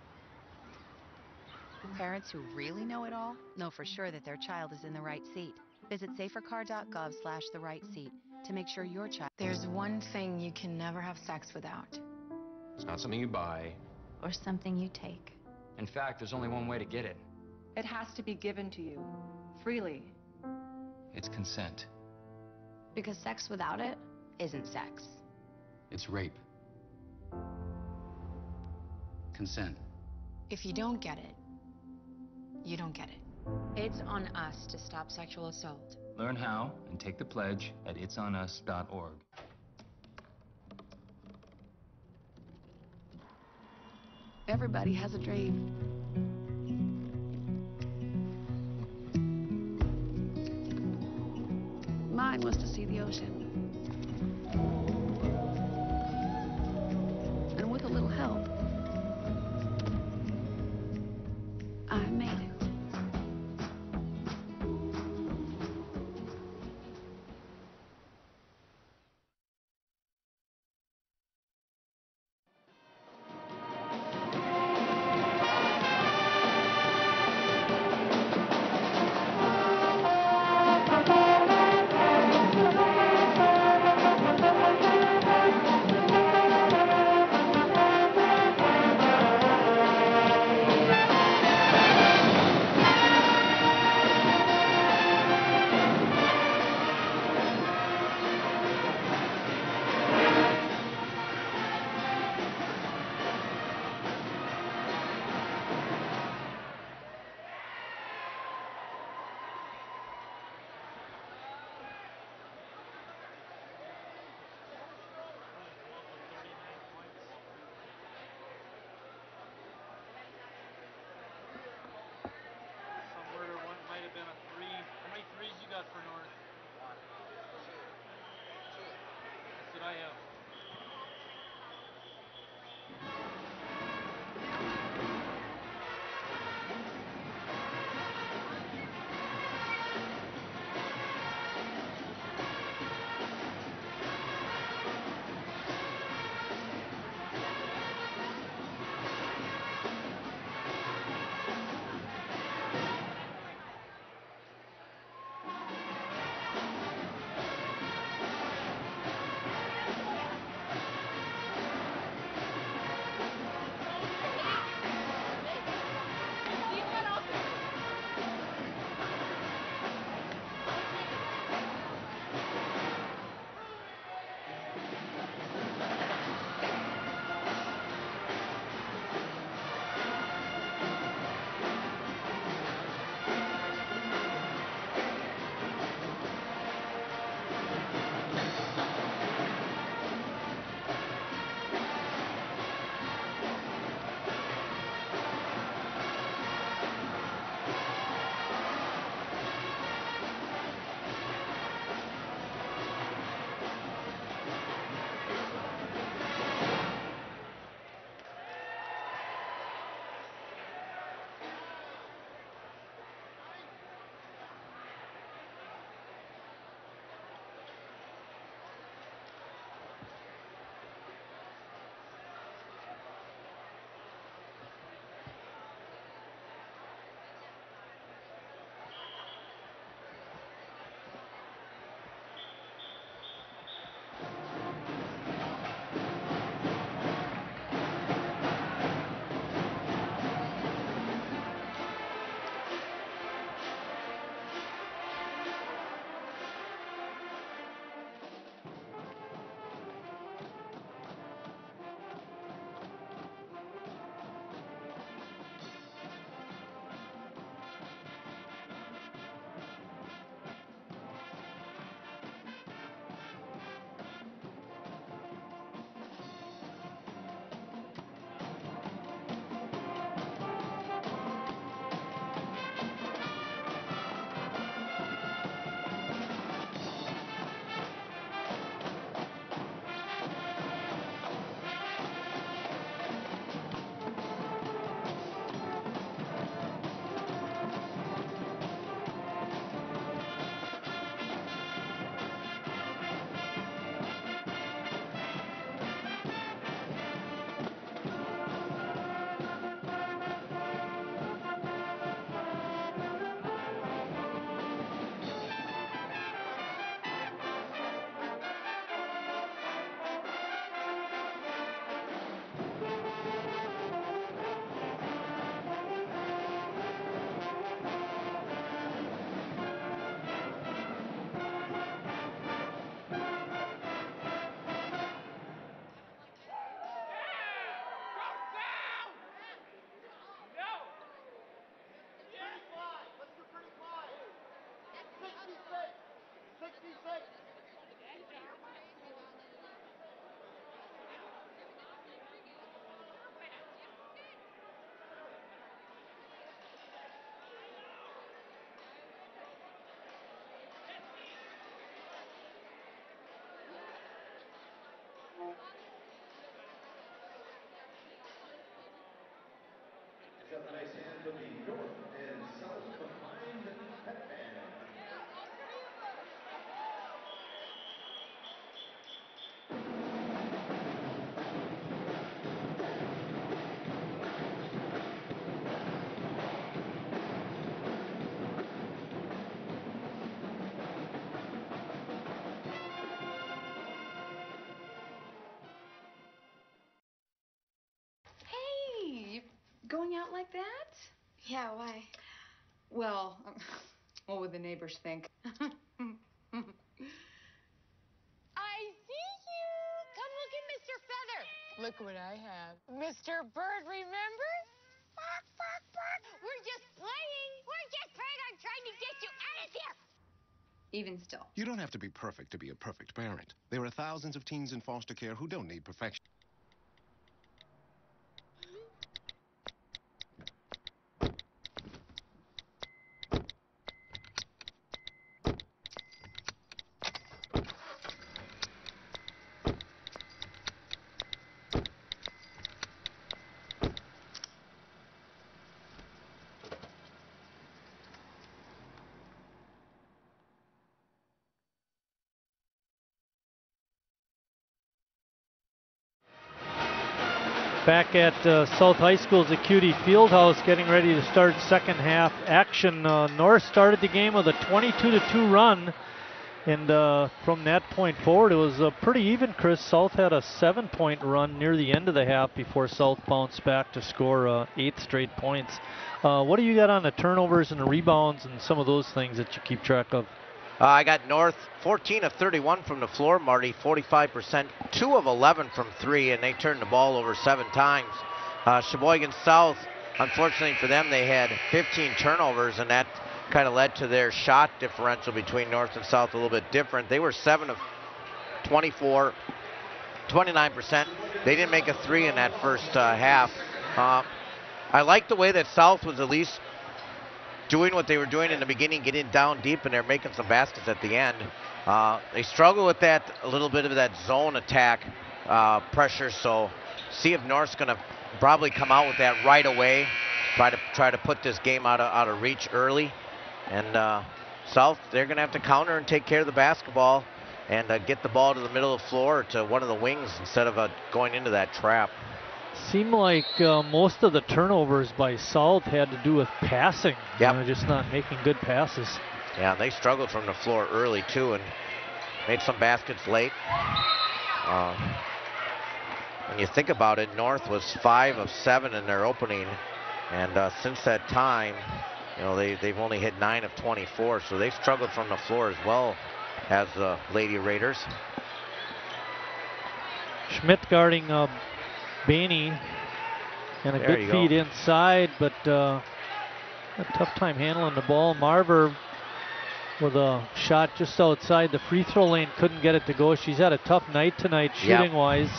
Parents who really know it all know for sure that their child is in the right seat. Visit safercar.gov/the right seat to make sure your child... There's one thing you can never have sex without. It's not something you buy. Or something you take. In fact, there's only one way to get it. It has to be given to you, freely. It's consent. Because sex without it isn't sex. It's rape. Consent. If you don't get it, you don't get it. It's on us to stop sexual assault. Learn how and take the pledge at itsonus.org. Everybody has a dream. Mine was to see the ocean. And with a little help, I made it. Hey, you going out like that? Yeah, why? Well, what would the neighbors think? I see you. Come look at Mr. Feather. Look what I have. Mr. Bird, remember? Bark, bark, bark. We're just playing. We're just playing. I'm trying to get you out of here. Even still. You don't have to be perfect to be a perfect parent. There are thousands of teens in foster care who don't need perfection. Back at South High School's Acuity Fieldhouse, getting ready to start second half action. North started the game with a 22-2 run, and from that point forward, it was pretty even, Chris. South had a 7-point run near the end of the half before South bounced back to score 8 straight points. What do you got on the turnovers and the rebounds and some of those things that you keep track of? I got North 14 of 31 from the floor, Marty, 45%, 2 of 11 from 3, and they turned the ball over 7 times. Sheboygan South, unfortunately for them, they had 15 turnovers, and that kind of led to their shot differential between North and South a little bit different. They were 7 of 24, 29%. They didn't make a 3 in that first half. I like the way that South was at least doing what they were doing in the beginning, getting down deep, and they're making some baskets at the end. They struggle with that, a little bit of that zone attack pressure, so see if North's going to probably come out with that right away, try to put this game out of reach early. And South, they're going to have to counter and take care of the basketball and get the ball to the middle of the floor to one of the wings instead of going into that trap. Seemed like most of the turnovers by South had to do with passing. Yep. Just not making good passes. Yeah, they struggled from the floor early too and made some baskets late. When you think about it, North was 5 of 7 in their opening, and since that time, you know, they've only hit 9 of 24, so they've struggled from the floor as well as the Lady Raiders. Schmidt guarding Bainey, and a good feed inside, but a tough time handling the ball. Marver with a shot just outside the free throw lane, couldn't get it to go. She's had a tough night tonight shooting wise.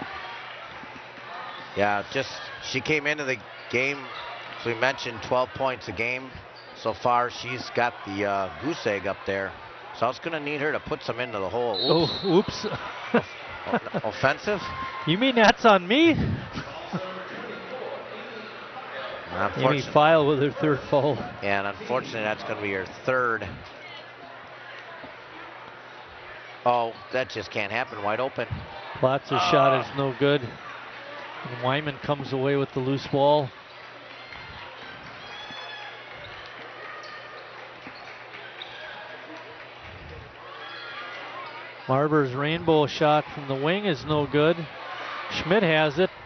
Yeah, she came into the game, as we mentioned, 12 points a game so far. She's got the goose egg up there. So it's going to need her to put some into the hole. Oops. Oh, oops. Offensive? You mean that's on me? Amy File with her 3rd foul. Yeah, and unfortunately that's going to be her 3rd. Oh, that just can't happen. Wide open. Platz's shot is no good. And Wyman comes away with the loose ball. Marver's rainbow shot from the wing is no good. Schmidt has it.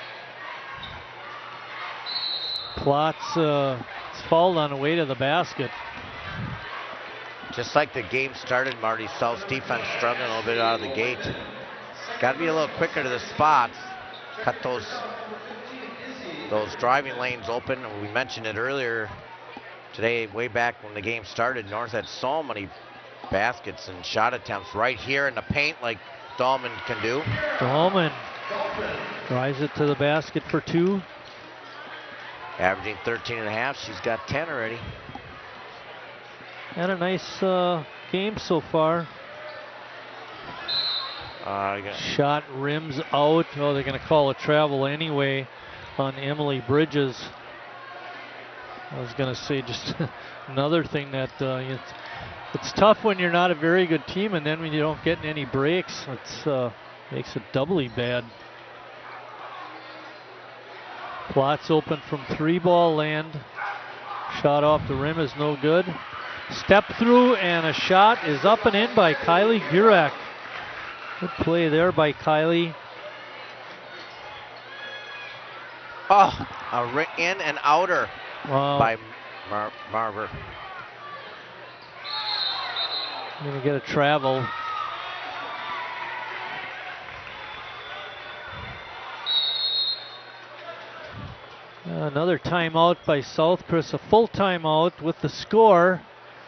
Platz is fouled on the way to the basket. Just like the game started, Marty, South's defense struggling a little bit out of the gate. Got to be a little quicker to the spots. Cut those driving lanes open. We mentioned it earlier today, way back when the game started. North had so many baskets and shot attempts right here in the paint like Dahlman can do. Dahlman drives it to the basket for 2. Averaging 13 and a half. She's got 10 already. Had a nice game so far. Shot rims out. Oh, they're going to call a travel anyway on Emily Bridges. I was going to say just another thing that it's tough when you're not a very good team, and then when you don't get any breaks, it makes it doubly bad. Plots open from 3-ball land. Shot off the rim is no good. Step through, and a shot is up and in by Kylie Gurak. Good play there by Kylie. Oh, a in and outer by Marver. Gonna get a travel. Another timeout by South. Chris, a full timeout with the score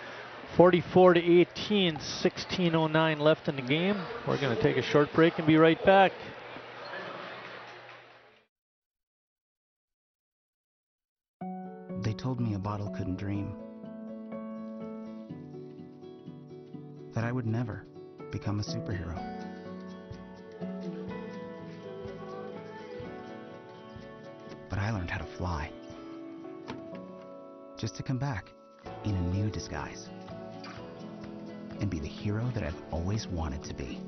44-18, 16:09 left in the game. We're going to take a short break and be right back. They told me a bottle couldn't dream. That I would never become a superhero. But I learned how to fly. Just to come back in a new disguise. And be the hero that I've always wanted to be.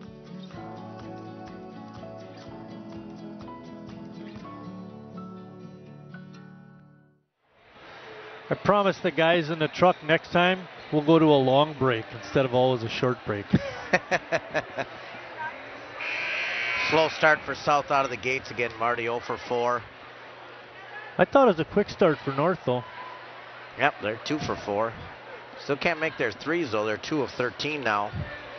I promised the guys in the truck next time we'll go to a long break instead of always a short break. Slow start for South out of the gates again. Marty 0 for 4. I thought it was a quick start for North, though. Yep, they're 2 for 4. Still can't make their threes, though. They're 2 of 13 now.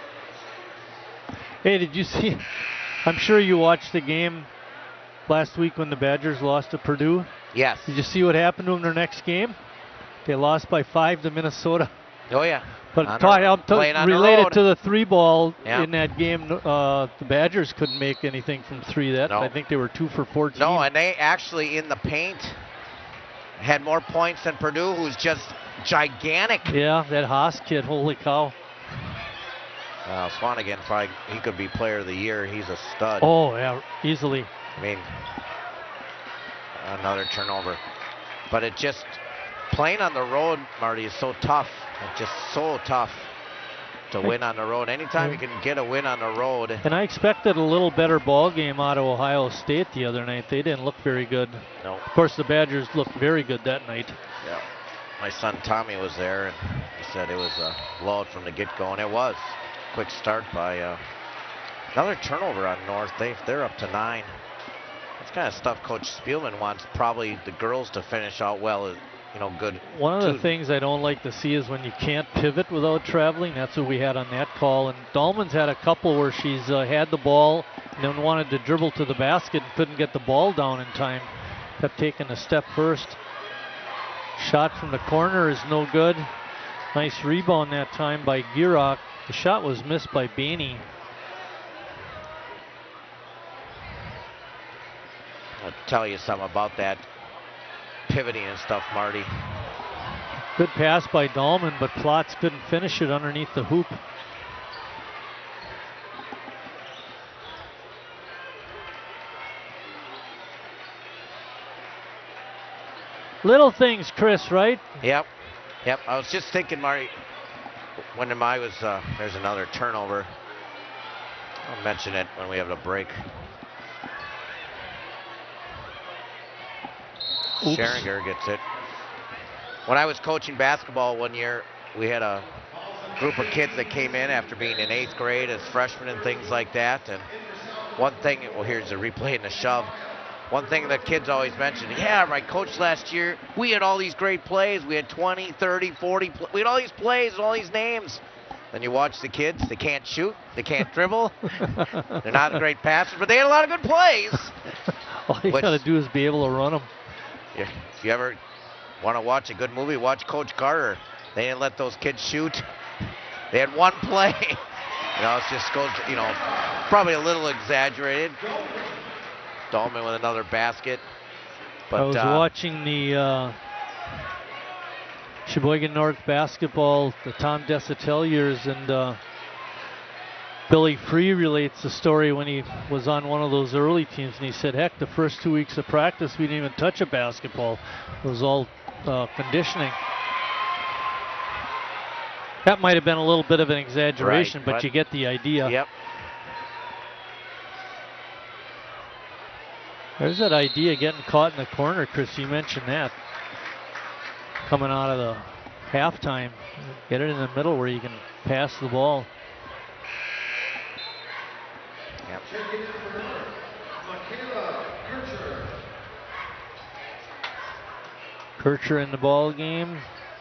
Hey, did you see? I'm sure you watched the game last week when the Badgers lost to Purdue. Yes. Did you see what happened to them their next game? They lost by 5 to Minnesota. Oh, yeah. But related to the 3-ball in that game, the Badgers couldn't make anything from 3. I think they were 2 for 14. No, and they actually in the paint had more points than Purdue, who's just gigantic. Yeah, that Haas kid, holy cow. Swanigan, probably he could be player of the year. He's a stud. Oh, yeah, easily. I mean, another turnover. But it just, playing on the road, Marty, is so tough. It's just so tough to win on the road. Anytime you can get a win on the road. And I expected a little better ball game out of Ohio State the other night. They didn't look very good. No. Of course, the Badgers looked very good that night. Yeah. My son Tommy was there, and he said it was a blowout from the get-go, and it was. Quick start by another turnover on North. They're up to 9. That's kind of stuff Coach Spielman wants probably the girls to finish out well. Good. One of the things I don't like to see is when you can't pivot without traveling. That's what we had on that call. And Dahlman's had a couple where she's had the ball and then wanted to dribble to the basket and couldn't get the ball down in time. Kept taking a step first. Shot from the corner is no good. Nice rebound that time by Gierock. The shot was missed by Bainey. I'll tell you something about that pivoting and stuff, Marty. Good pass by Dahlman, but Plotz couldn't finish it underneath the hoop. Little things, Chris, right? Yep. I was just thinking, Marty, when I was, there's another turnover. I'll mention it when we have a break. Oops. Scheringer gets it. When I was coaching basketball one year, we had a group of kids that came in after being in 8th grade as freshmen and things like that. And one thing, well, here's a replay in the shove. One thing that kids always mention, yeah, my coach last year, we had all these great plays. We had 20, 30, 40, we had all these plays, all these names. Then you watch the kids, they can't shoot, they can't dribble. They're not great passers, but they had a lot of good plays. All you got to do is be able to run them. If you ever want to watch a good movie, watch Coach Carter. They didn't let those kids shoot. They had one play. It just goes, probably a little exaggerated. Dahlman with another basket. But I was watching the Sheboygan North basketball, the Tom Desautels years, and Billy Free relates the story when he was on one of those early teams, and he said, heck, the first 2 weeks of practice, we didn't even touch a basketball. It was all conditioning. That might have been a little bit of an exaggeration, Right, but you get the idea. Yep. There's that idea getting caught in the corner, Chris. You mentioned that. Coming out of the halftime, get it in the middle where you can pass the ball. Yep. Kircher in the ball game.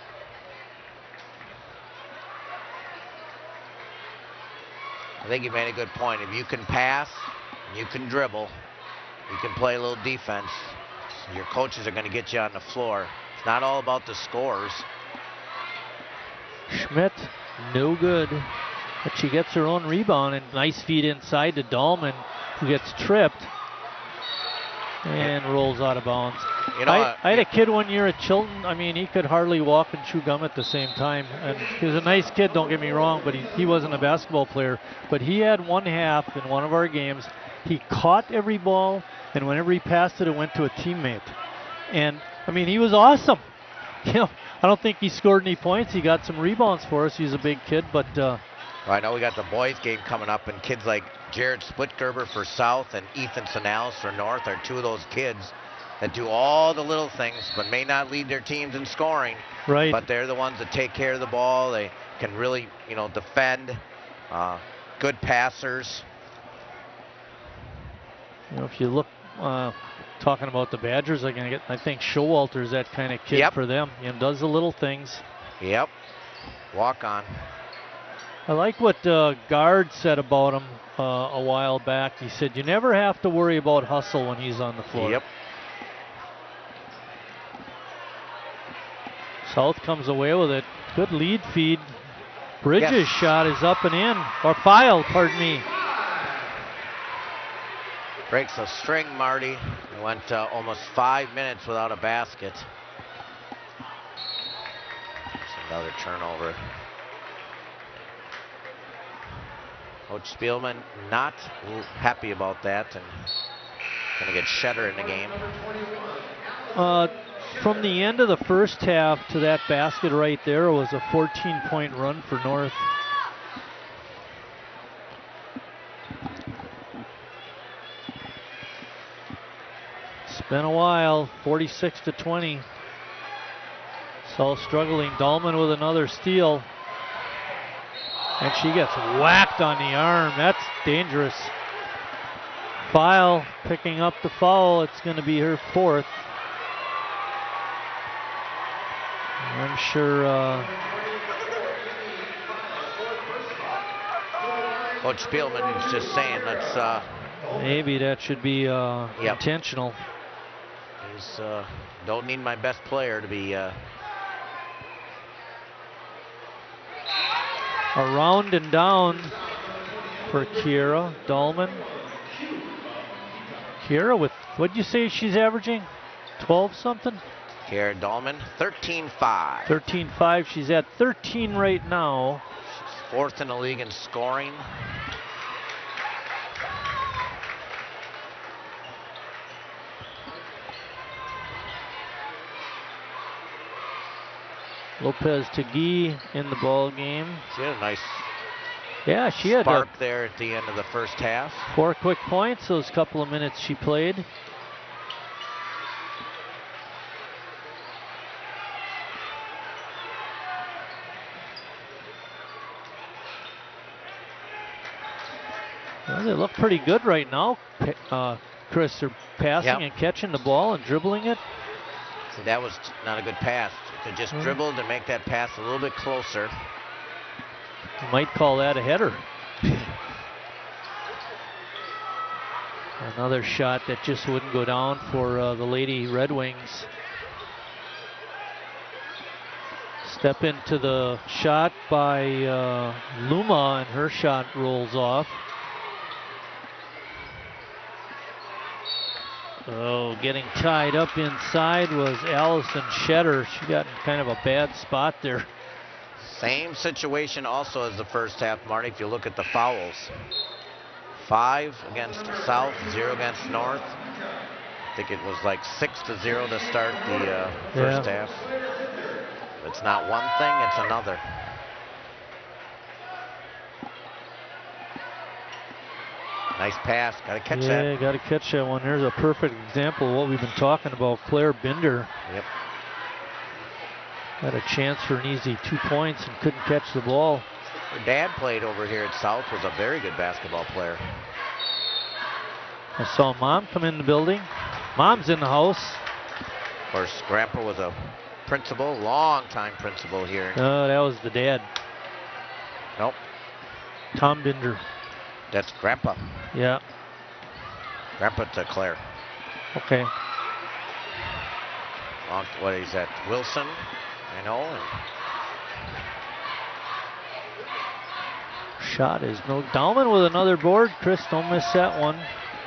I think you made a good point. If you can pass, you can dribble, you can play a little defense, your coaches are going to get you on the floor. It's not all about the scores. Schmidt, no good. But she gets her own rebound and nice feed inside to Dahlman, who gets tripped and rolls out of bounds. You know, I had a kid one year at Chilton. I mean, he could hardly walk and chew gum at the same time. And he was a nice kid, don't get me wrong, but he wasn't a basketball player. But he had one half in one of our games. He caught every ball, and whenever he passed it, it went to a teammate. And, I mean, he was awesome. You know, I don't think he scored any points. He got some rebounds for us. He's a big kid, but... I know we got the boys game coming up, and kids like Jared Splitgerber for South and Ethan Sanalis for North are two of those kids that do all the little things but may not lead their teams in scoring. Right. But they're the ones that take care of the ball. They can really, you know, defend. Good passers. You know, if you look, talking about the Badgers, I think Showalter's that kind of kid for them. You know, does the little things. Yep. Walk on. I like what Guard said about him a while back. He said, you never have to worry about hustle when he's on the floor. Yep. South comes away with it. Good lead feed. Bridges' shot is up and in. Or foul, pardon me. Breaks a string, Marty. It went almost 5 minutes without a basket. There's another turnover. Coach Spielman not happy about that and going to get Shetter in the game. From the end of the first half to that basket right there was a 14-point run for North. It's been a while, 46-20. South struggling. Dahlman with another steal. And she gets whacked on the arm. That's dangerous. File picking up the foul. It's going to be her fourth. I'm sure. Coach Spielman is just saying let's. Maybe that should be intentional. He's don't need my best player to be. Around and down for Kiera Dahlman. Kiera with, what'd you say she's averaging? 12 something? Kiera Dahlman, 13-5. 13-5. She's at 13 right now. She's fourth in the league in scoring. Lopez Tegui in the ball game. She had a nice she had spark there at the end of the first half. 4 quick points those couple of minutes she played. Well, they look pretty good right now, Chris. They're passing and catching the ball and dribbling it. See, that was not a good pass. They just dribbled and make that pass a little bit closer. You might call that a header. Another shot that just wouldn't go down for the Lady Red Wings. Step into the shot by Luma, and her shot rolls off. Oh, getting tied up inside was Allison Shetter. She got in kind of a bad spot there. Same situation also as the first half, Marty, if you look at the fouls. 5 against South, 0 against North. I think it was like 6-0 to start the first half. It's not one thing, it's another. Nice pass, gotta catch that. Yeah, gotta catch that one. There's a perfect example of what we've been talking about. Claire Binder. Yep. Had a chance for an easy 2 points and couldn't catch the ball. Her dad played over here at South, was a very good basketball player. I saw Mom come in the building. Mom's in the house. Of course, Grandpa was a principal, long-time principal here. No, that was the dad. Nope. Tom Binder. That's Grandpa. Yeah. Grandpa to Claire. Okay. What is that? Wilson, I know. Shot is no. Dahlman with another board. Chris, don't miss that one.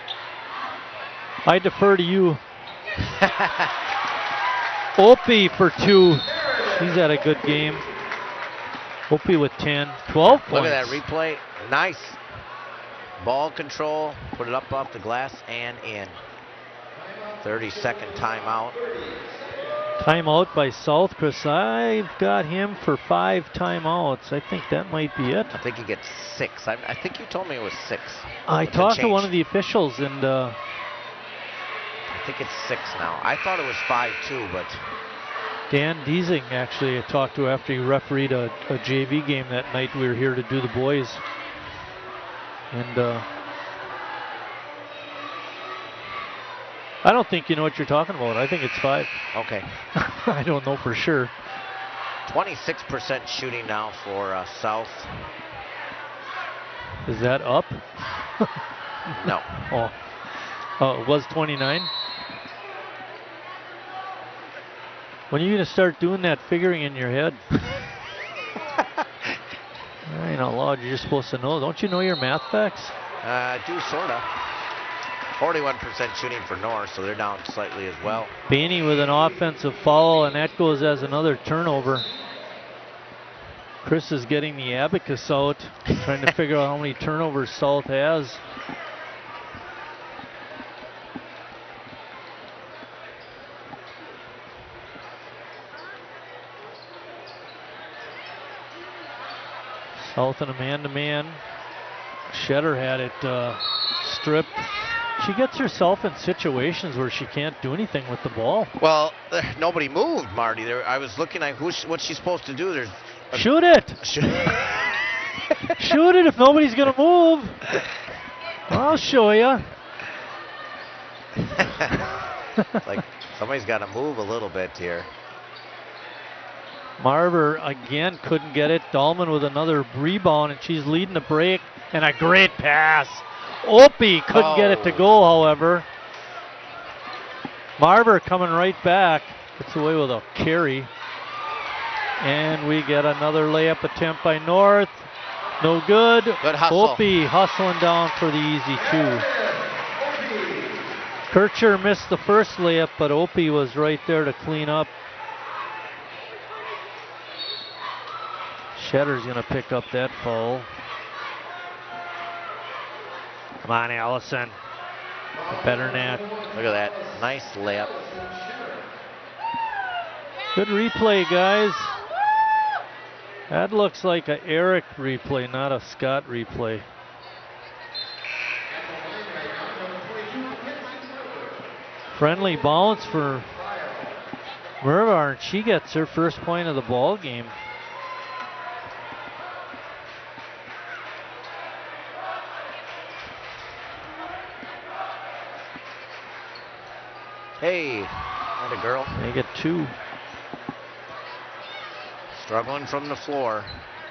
I defer to you. Opie for 2. She's had a good game. Opie with 10. 12 points. Look at that replay. Nice. Ball control. Put it up off the glass and in. 30-second timeout. Timeout by South, Chris. I've got him for 5 timeouts. I think that might be it. I think he gets 6. I think you told me it was 6. I talked to one of the officials, and I think it's 6 now. I thought it was 5 too, but Dan Deasing actually I talked to after he refereed a JV game that night. We were here to do the boys, and I don't think you know what you're talking about. I think it's 5. Okay. I don't know for sure. 26% shooting now for South. Is that up? No. Oh, it was 29. When are you going to start doing that figuring in your head? I ain't allowed. You're just supposed to know. Don't you know your math facts? I do, sort of. 41% shooting for North, so they're down slightly as well. Bainey with an offensive foul, and that goes as another turnover. Chris is getting the abacus out, trying to figure out how many turnovers South has. South in a man-to-man. Shetter had it stripped. She gets herself in situations where she can't do anything with the ball. Well, nobody moved, Marty. I was looking at what's she supposed to do. Shoot it! Shoot it if nobody's going to move. I'll show you. Like somebody's got to move a little bit here. Marver again couldn't get it. Dahlman with another rebound, and she's leading the break, and a great pass. Opie couldn't get it to go, however. Marver coming right back. Gets away with a carry. And we get another layup attempt by North. No good. Good hustle. Opie hustling down for the easy 2. Kircher missed the first layup, but Opie was right there to clean up. Shetter's going to pick up that foul. Come on, Allison. Better than that. Look at that. Nice layup. Good replay, guys. That looks like an Eric replay, not a Scott replay. Friendly bounce for Mervar, and she gets her first point of the ball game. Hey, what a girl. They get 2. Struggling from the floor.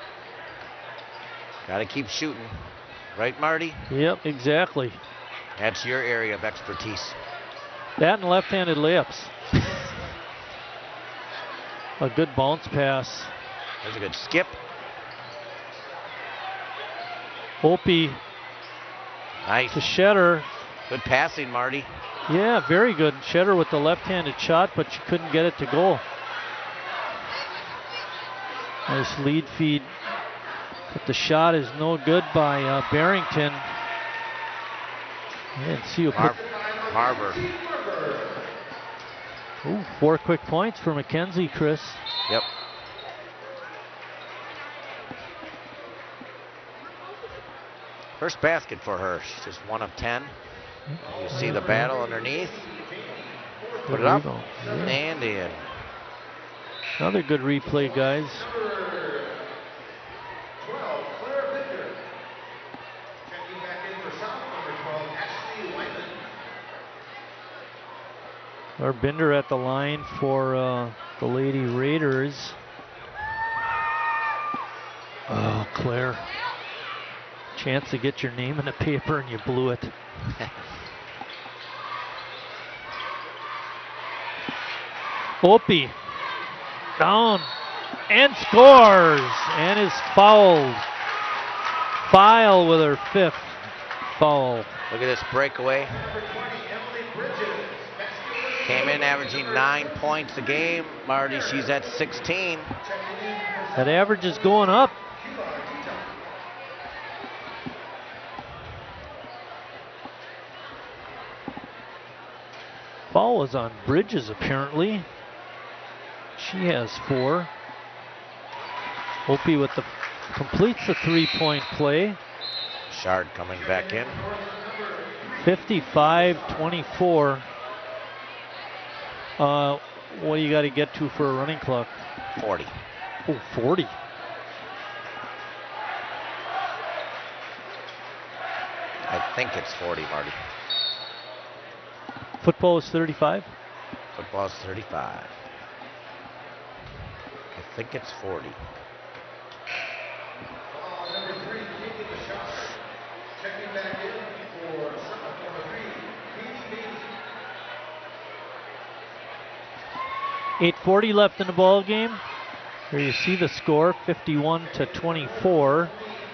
Got to keep shooting. Right, Marty? Yep, exactly. That's your area of expertise. That and left-handed layups. A good bounce pass. There's a good skip. Opie. Nice. To Shetter. Good passing, Marty. Yeah, very good. Shetter with the left-handed shot, but she couldn't get it to go. Nice lead feed. But the shot is no good by Barrington. I didn't see who put... Marver. Ooh, 4 quick points for Mackenzie, Chris. Yep. First basket for her. She's just 1 of 10. You see the battle underneath. Put it up and in. Another good replay, guys. Our Binder at the line for the Lady Raiders. Oh, Claire. Chance to get your name in the paper and you blew it. Opie down and scores and is fouled. File with her 5th foul. Look at this breakaway. Came in averaging 9 points a game. Marty, she's at 16. That average is going up. Foul was on Bridges, apparently. She has 4. Opie with the completes the 3-point play. Shard coming back in. 55-24. What do you got to get to for a running clock? 40. Oh, 40. I think it's 40, Marty. Football is 35? Football is 35. I think it's 40. Number 3, taking the shot. Checking back in for number 3, 8:40 left in the ball game. Here you see the score, 51-24.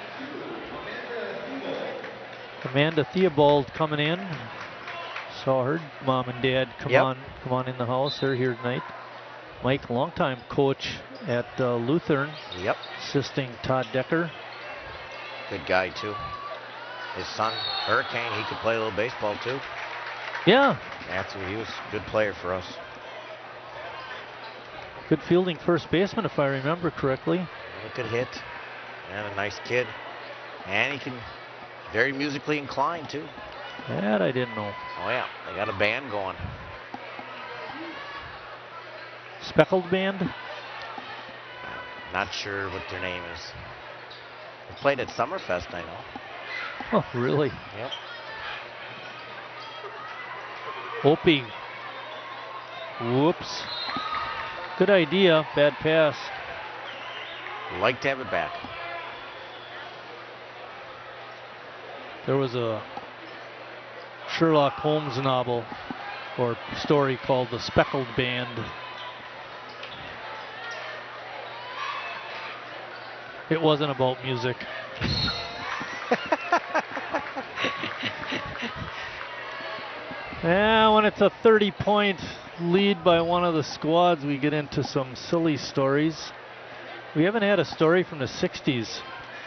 Amanda Theobald coming in. Saw her mom and dad come on in the house. They're here tonight. Mike, longtime coach at Lutheran. Yep. Assisting Todd Decker. Good guy too. His son, Hurricane, he could play a little baseball too. Yeah. He was a good player for us. Good fielding first baseman, if I remember correctly. He could hit. And a nice kid. And he can very musically inclined too. That I didn't know. Oh yeah, they got a band going. Speckled Band? Not sure what their name is. They played at Summerfest, I know. Oh, really? Yep. Opie. Whoops. Good idea. Bad pass. Like to have it back. There was a Sherlock Holmes novel or story called The Speckled Band. It wasn't about music. Yeah, when it's a 30-point lead by one of the squads, we get into some silly stories. We haven't had a story from the 60s.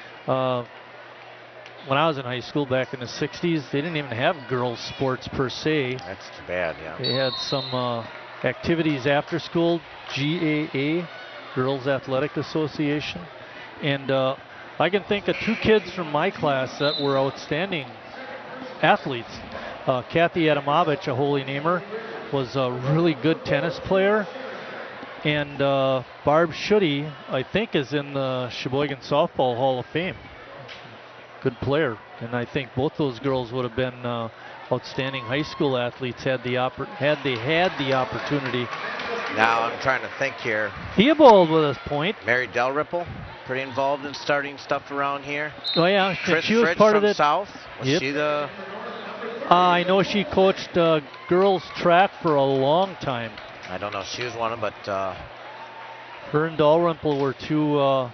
When I was in high school back in the 60s, they didn't even have girls' sports per se. That's too bad, yeah. They had some activities after school, GAA, Girls Athletic Association. And I can think of 2 kids from my class that were outstanding athletes. Kathy Adamovich, a holy namer, was a really good tennis player. And Barb Schutte, I think, is in the Sheboygan Softball Hall of Fame. Good player. And I think both those girls would have been outstanding high school athletes had they had the opportunity. Now I'm trying to think here. Theobald with a point. Mary Dalrymple, pretty involved in starting stuff around here. Oh yeah, Chris she was Fritz part from of it. South. Was she the? I know she coached girls track for a long time. I don't know. She was one of them, but her and Dalrymple were 2.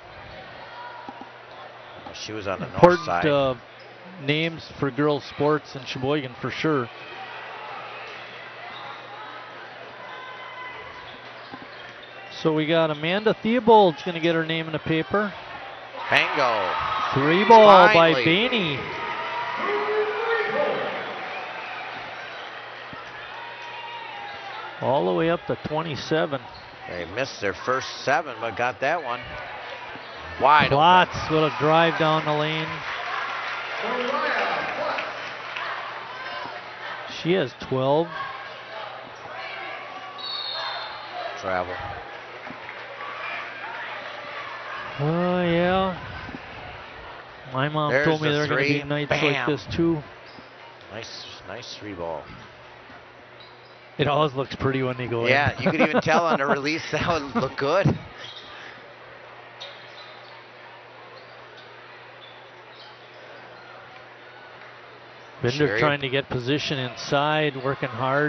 She was on the north important side. Names for girls sports in Sheboygan for sure. So we got Amanda Theobald's going to get her name in the paper. Bango. 3-ball Finally. by Bainey. All the way up to 27. They missed their first 7, but got that one. Wide Klotz with a drive down the lane. She has 12. Travel. Oh, yeah. My mom told me there are going to be nights like this, too. Nice 3 ball. It always looks pretty when they go in. Yeah, you could even tell on the release that would look good. Bender trying to get position inside, working hard.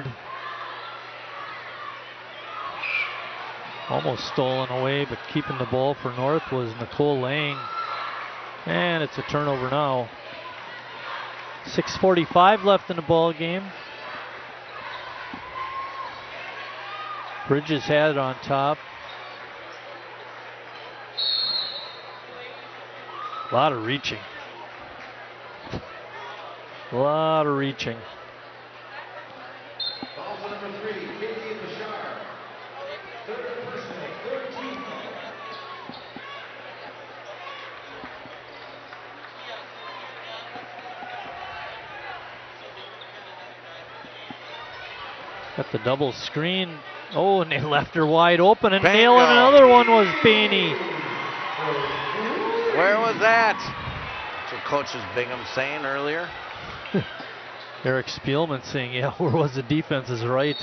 Almost stolen away, but keeping the ball for North was Nicole Lang. And it's a turnover now. 6:45 left in the ball game. Bridges had it on top. A lot of reaching. A lot of reaching. Also number 3, Katie Bashar. Third personal, 13. Got the double screen. Oh, and they left her wide open, and nailing another one was Bainey. Where was that? That's what Coach Bingham saying earlier. Eric Spielman saying, yeah, where was the defense is right.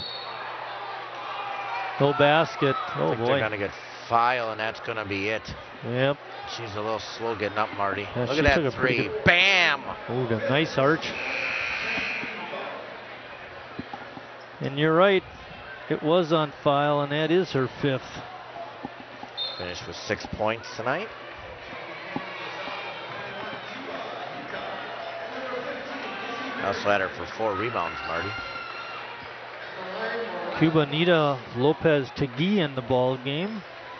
No basket. Oh, boy. They're going to get foul, and that's going to be it. Yep. She's a little slow getting up, Marty. Yeah, look at that 3. Bam! Oh, the nice arch. And you're right. It was on file, and that is her 5th. Finished with 6 points tonight. Also had her for 4 rebounds, Marty. Cubanita Lopez Tegui in the ball game.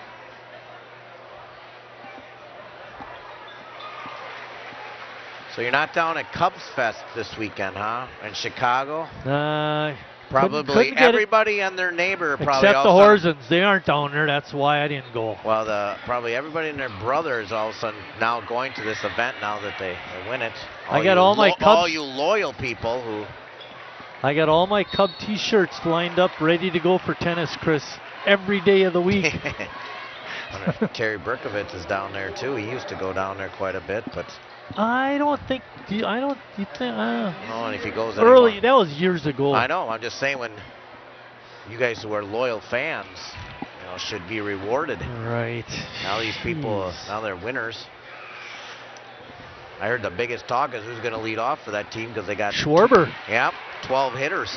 So you're not down at Cubs Fest this weekend, huh? In Chicago? Probably couldn't everybody and their neighbor probably except the Horsens. They aren't down there. That's why I didn't go. Well, probably everybody and their brother is all of a sudden now going to this event now that they win it. I got all my Cubs. All you loyal people who. I got all my Cub T-shirts lined up, ready to go for tennis, Chris, every day of the week. I wonder if Terry Berkovitz is down there too. He used to go down there quite a bit, but. I don't think. You think? No, and if he goes early, anymore, that was years ago. I know. I'm just saying when you guys who are loyal fans, should be rewarded. Right. Now these people, now they're winners. I heard the biggest talk is who's going to lead off for that team because they got Schwarber. Yep, 12 hitters.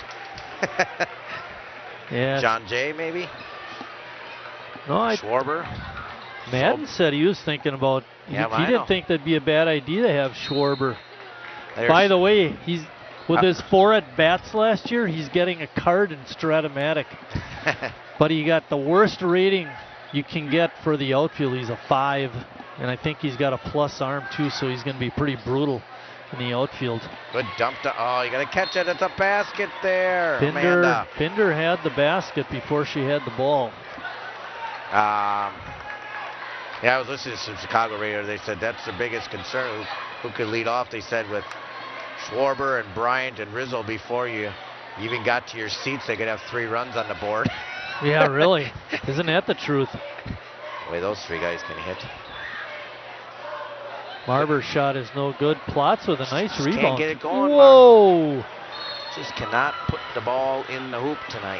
Yeah. John Jay maybe. No, Schwarber. Madden said he was thinking about. Yeah, he didn't think that'd be a bad idea to have Schwarber. By the way, he's with his 4 at bats last year. He's getting a card in Stratomatic, but he got the worst rating you can get for the outfield. He's a 5, and I think he's got a plus arm too, so he's going to be pretty brutal in the outfield. Good dump to. Oh, you got to catch it at the basket there. Binder had the basket before she had the ball. Yeah, I was listening to some Chicago radio. They said that's their biggest concern. Who could lead off? They said with Schwarber and Bryant and Rizzo before you even got to your seats, they could have 3 runs on the board. Yeah, really. Isn't that the truth? The way those 3 guys can hit. Marber's shot is no good. Plotz with a nice rebound. Can't get it going. Whoa! Just cannot put the ball in the hoop tonight.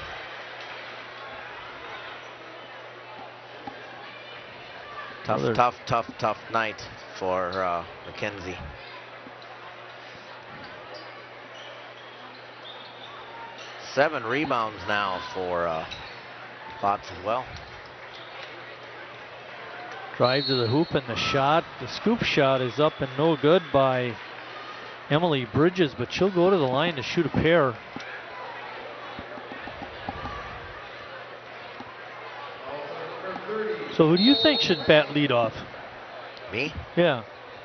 Tough night for McKenzie. Seven rebounds now for Potts as well. Drive to the hoop and the shot. The scoop shot is up and no good by Emily Bridges, but she'll go to the line to shoot a pair. So who do you think should bat leadoff? Me? Yeah.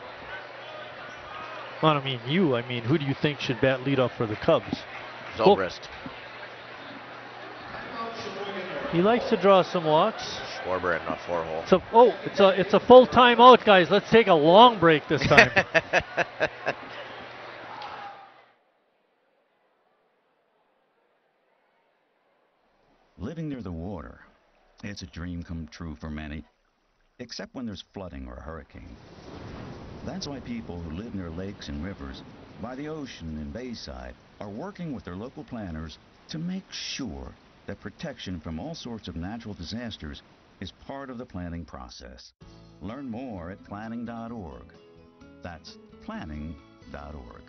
Well, I mean you. I mean, who do you think should bat leadoff for the Cubs? Zobrist. He likes to draw some walks. Schwarber in a 4-hole. It's a full timeout, guys. Let's take a long break this time. Living near the water, it's a dream come true for many, except when there's flooding or a hurricane. That's why people who live near lakes and rivers, by the ocean and bayside, are working with their local planners to make sure that protection from all sorts of natural disasters is part of the planning process. Learn more at planning.org. That's planning.org.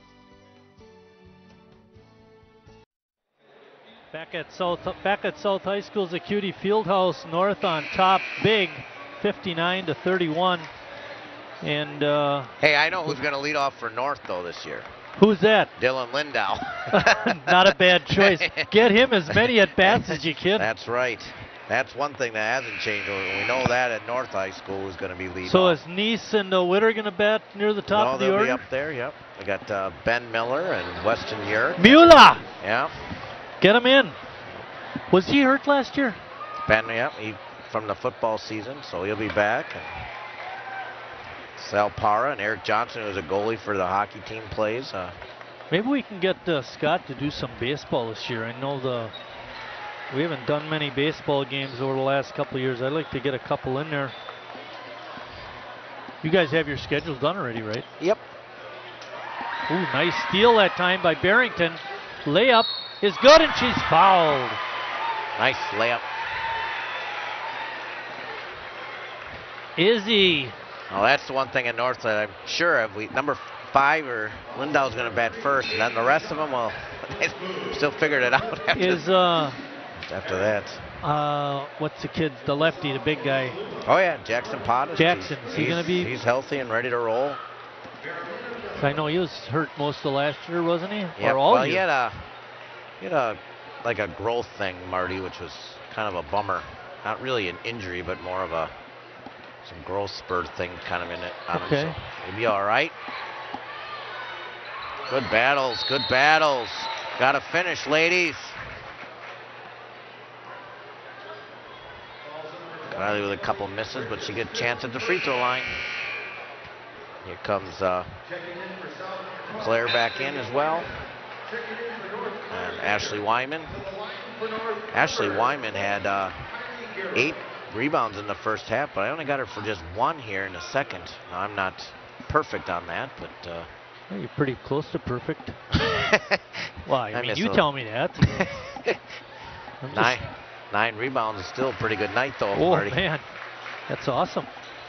Back at South High School's Acuity Fieldhouse, North on top, big, 59-31. And hey, I know who's going to lead off for North though this year. Who's that? Dylan Lindow. Not a bad choice. Get him as many at bats as you can. That's right. That's one thing that hasn't changed. We know that at North High School who's going to be leading. So off. is Neese and Witter going to bat near the top of the order? They'll be up there. Yep. We got Ben Miller and Weston Yerrick. Mula. Yeah. Get him in. Was he hurt last year? Ben, yeah, from the football season, so he'll be back. And Sal Parra and Eric Johnson, who's a goalie for the hockey team, plays. Maybe we can get Scott to do some baseball this year. I know we haven't done many baseball games over the last couple of years. I'd like to get a couple in there. You guys have your schedules done already, right? Yep. Ooh, nice steal that time by Barrington. Layup is good, and she's fouled. Nice layup. Izzy. Well, that's the one thing at Northside. I'm sure if number 5 or Lindau's going to bat first, and then the rest of them, well, they still figured it out after that. What's the kid? The lefty, the big guy. Oh yeah, Jackson Pottis. Jackson. Is he going to be? He's healthy and ready to roll. I know he was hurt most of last year, wasn't he? Yeah. Well, he had a like a growth thing, Marty, which was kind of a bummer. Not really an injury, but more of some growth spurt thing kind of in it. Okay. So he'll be all right. Good battles, good battles. Got to finish, ladies. Kylie with a couple misses, but she gets a chance at the free throw line. Here comes Claire back in as well. And Ashley Wyman. Ashley Wyman had 8 rebounds in the first half, but I only got her for just 1 here in the second. Now, I'm not perfect on that, but... well, you're pretty close to perfect. Well, I mean, you tell me that. 9 rebounds is still a pretty good night, though, oh, Marty. Man, that's awesome.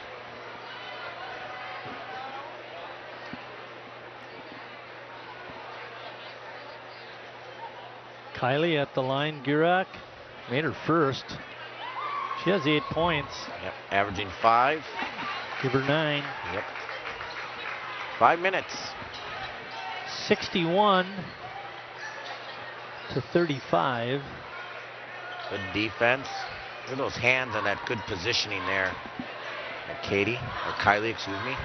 Kylie at the line. Gurak made her first. She has 8 points. Yep, averaging 5. Give her 9. Yep. 5 minutes. 61-35. Good defense. Look at those hands and that good positioning there. And Kylie, excuse me.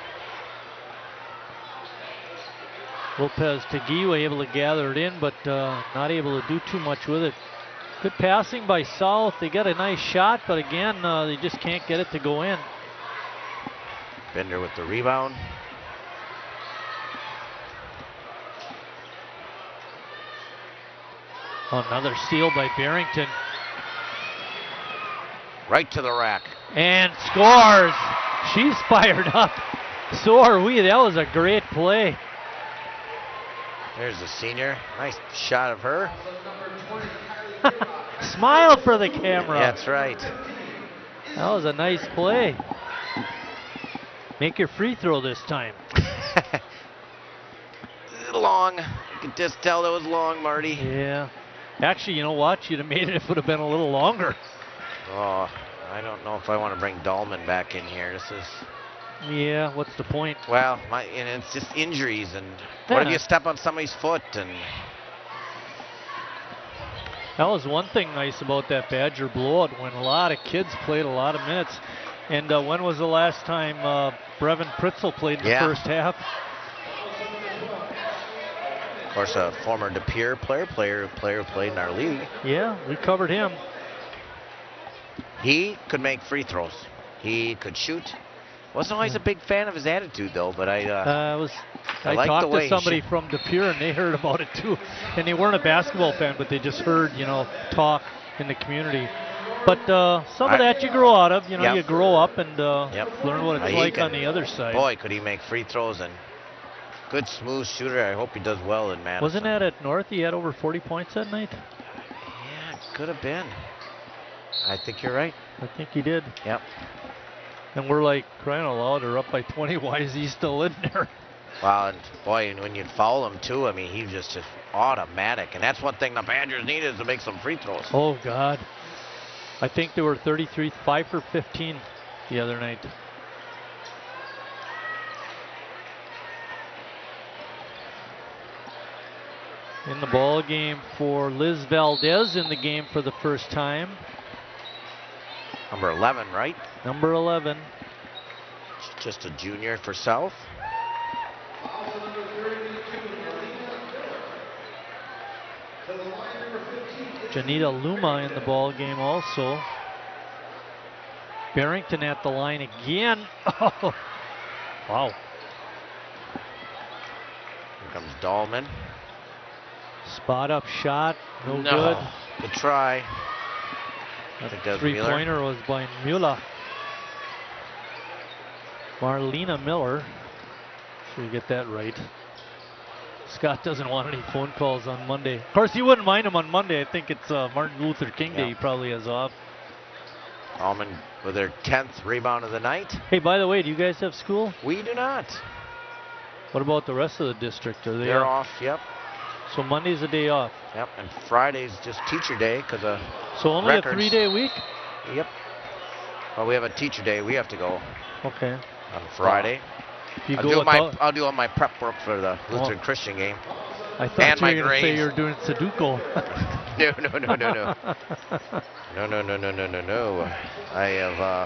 Lopez Teguiwa able to gather it in, but not able to do too much with it. Good passing by South. They got a nice shot, but again, they just can't get it to go in. Bender with the rebound. Another steal by Barrington. Right to the rack. And scores. She's fired up. So are we. That was a great play. There's the senior. Nice shot of her. Smile for the camera. That's right. That was a nice play. Make your free throw this time. Long. You could just tell that was long, Marty. Yeah. Actually, you know what? You'd have made it if it would have been a little longer. Oh, I don't know if I want to bring Dahlman back in here. This is... Yeah, what's the point? Well, and it's just injuries, and what if you step on somebody's foot? And that was one thing nice about that Badger blowout, when a lot of kids played a lot of minutes. And when was the last time Brevin Pritzel played in the first half? Of course, a former De Pere player who played in our league. Yeah, we covered him. He could make free throws. He could shoot. Wasn't always a big fan of his attitude, though, but I like talked the way to somebody from De Pere, and they heard about it too. And they weren't a basketball fan, but they just heard, talk in the community. But some of that you grow out of. You grow up and learn what it's like on the other side. Boy, could he make free throws, and good smooth shooter. I hope he does well in Madison. Wasn't that at North? He had over 40 points that night? Yeah, it could have been. I think you're right. I think he did. Yep. And we're like, crying out loud, they're up by 20. Why is he still in there? Wow, and boy, and when you foul him too, I mean, he's just automatic. And that's one thing the Badgers need is to make some free throws. Oh, God. I think they were 33, 5 for 15 the other night. In the ball game for Liz Valdez in the game for the first time. Number 11, right? Number 11. Just a junior for South. Janita Luma in the ball game also. Barrington at the line again. Oh, wow. Here comes Dahlman. Spot up shot, no good. Good try. I think that was Miller. Three-pointer was by Mula. Marlena Miller. Sure you get that right. Scott doesn't want any phone calls on Monday. Of course, he wouldn't mind them on Monday. I think it's Martin Luther King Day he probably has off. Almond with their 10th rebound of the night. Hey, by the way, do you guys have school? We do not. What about the rest of the district? Are they They're off, yep. So Monday's a day off. Yep, and Friday's just teacher day because of So only records. A 3-day week? Yep. Well, we have a teacher day. We have to go. Okay. On Friday. I'll do all my prep work for the Lutheran Christian game. I thought you were going to say you were doing Sudoku. No. I have...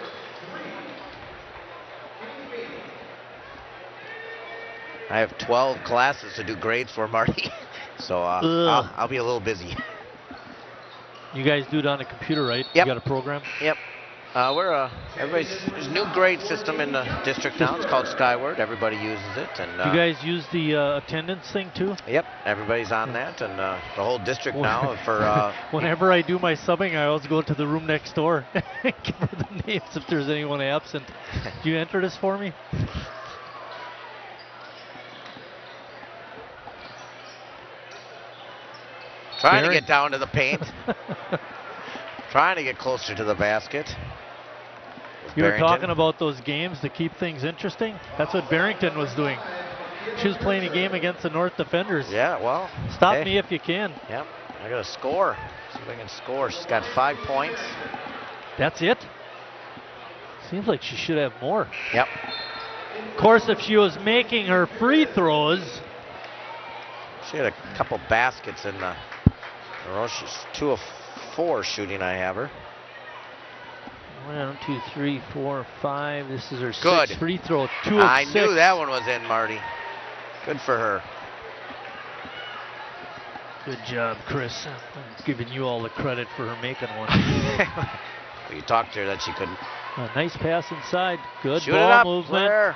I have 12 classes to do grades for, Marty. So I'll be a little busy. You guys do it on a computer, right? Yep. You got a program? Yep. There's a new grade system in the district now. It's called Skyward. Everybody uses it. And you guys use the attendance thing too? Yep. Everybody's on that, and the whole district now for. Whenever I do my subbing, I always go to the room next door and give her the names if there's anyone absent. Do you enter this for me? Trying to get down to the paint. Trying to get closer to the basket. You were talking about those games to keep things interesting? That's what Barrington was doing. She was playing a game against the North Defenders. Yeah, well. Stop me if you can. Yep, I got to score. See if I can score. She's got 5 points. That's it? Seems like she should have more. Yep. Of course, if she was making her free throws. She had a couple baskets in the row. She's 2 of 4 shooting, I have her. 1, 2, 3, 4, 5. This is her Good. 6th free throw. 2 of 6. I knew that one was in, Marty. Good for her. Good job, Chris. I'm giving you all the credit for her making one. Well, you talked to her that she couldn't. A nice pass inside. Good Shoot ball it up, movement. Claire.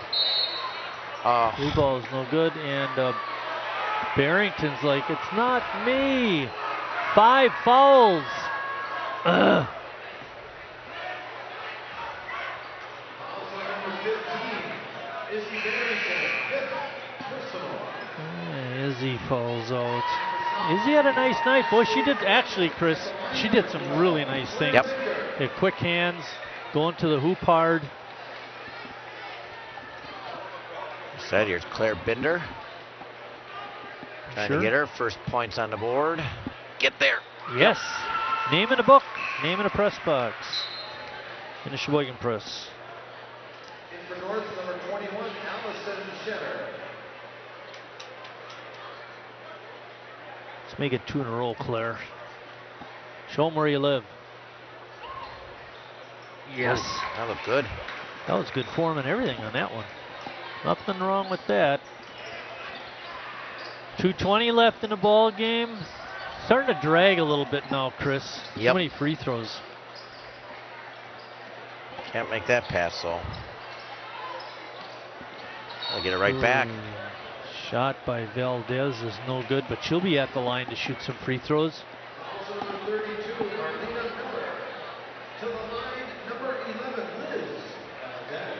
Blue ball is no good. And Barrington's like, it's not me. 5 fouls. Ugh. Izzy falls out. Izzy had a nice night. Boy, she did, actually, Chris, she did some really nice things. Yep. Had quick hands, going to the hoop hard. Said here's Claire Binder. Trying to get her first points on the board. Get there. Yes. Name in a book. Name in a press box. In the Sheboygan Press. In for North, number 21, Allison Jenner. Let's make it 2 in a row, Claire. Show them where you live. Yes. Oh, that looked good. That was good form and everything on that one. Nothing wrong with that. 2:20 left in the ball game. Starting to drag a little bit now, Chris. Yep. Too many free throws. Can't make that pass, though. I'll get it right back. Shot by Valdez is no good, but she'll be at the line to shoot some free throws. Also number 32, Marlena Miller. To the line, number 11, Liz Valdez.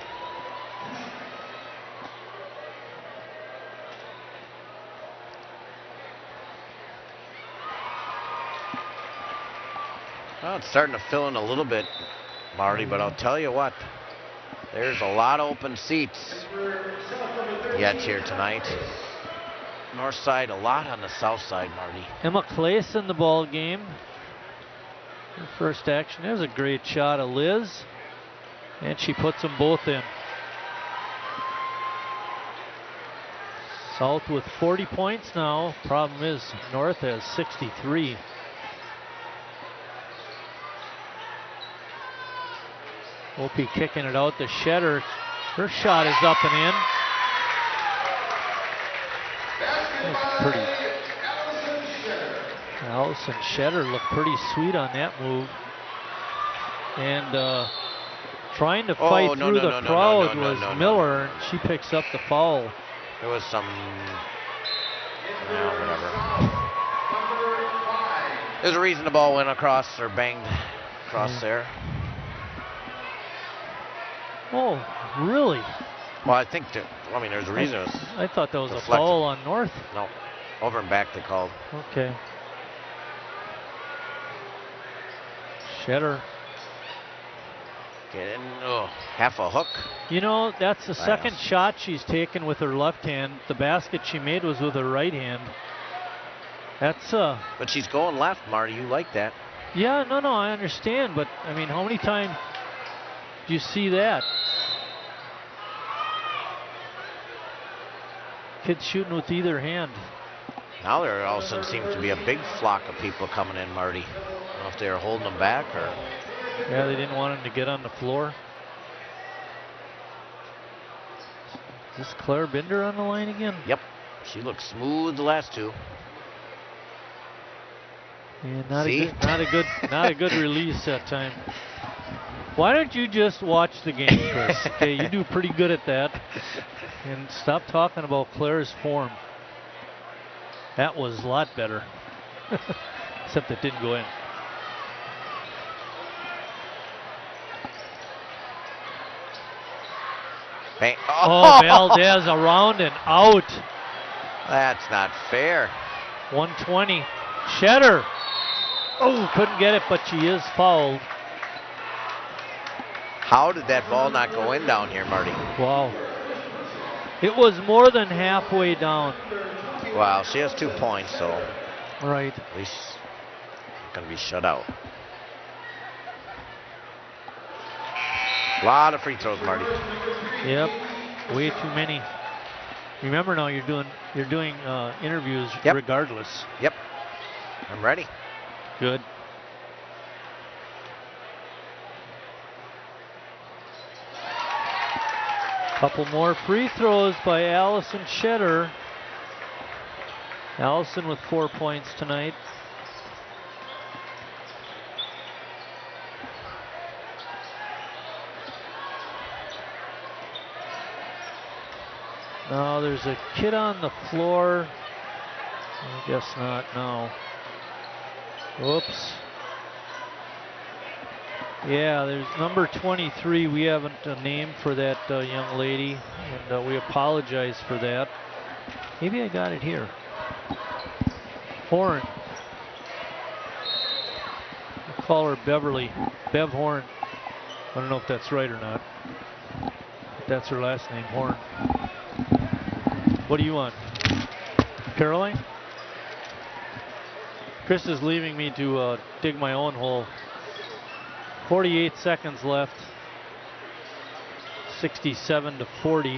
Well, it's starting to fill in a little bit, Marty, but I'll tell you what, there's a lot of open seats yet here tonight. North side, a lot on the south side, Marty. Emma Claes in the ball game. Her first action. There's a great shot of Liz, and she puts them both in. South with 40 points now. Problem is, North has 63. Opie kicking it out to Shetter. Her shot is up and in. That's pretty. Allison Shetter looked pretty sweet on that move. And trying to fight through the crowd was Miller. She picks up the foul. There was some, whatever. There's a reason the ball went across or banged across there. Oh, really? Well, I think that, there's a reason. I thought that was a foul on North. No, over and back they called. Okay. Shetter. Get in, half a hook. You know, that's the second shot she's taken with her left hand. The basket she made was with her right hand. That's But she's going left, Marty. You like that? Yeah, no, I understand. But I mean, how many times do you see that? Kids shooting with either hand. Now there all of a sudden seems to be a big flock of people coming in, Marty. I don't know if they were holding them back or. Yeah, they didn't want him to get on the floor. Is this Claire Binder on the line again? Yep. She looks smooth the last two. Yeah, not a good release that time. Why don't you just watch the game, Chris? Okay, you do pretty good at that. And stop talking about Claire's form. That was a lot better. Except it didn't go in. Bang. Oh, Valdez around and out. That's not fair. 120. Shetter. Oh, couldn't get it, but she is fouled. How did that ball not go in down here, Marty? Wow. It was more than halfway down. Wow, she has 2 points, so. Right. At least going to be shut out. A lot of free throws, Marty. Yep, way too many. Remember now, you're doing interviews regardless. Yep, I'm ready. Good. Couple more free throws by Allison Shetter. Allison with 4 points tonight. No, there's a kid on the floor. I guess not, no. Whoops. Yeah, there's number 23. We haven't a name for that young lady, and we apologize for that. Maybe I got it here. Horn. We'll call her Beverly. Bev Horn. I don't know if that's right or not. But that's her last name, Horn. What do you want? Caroline? Chris is leaving me to dig my own hole. 48 seconds left. 67-40.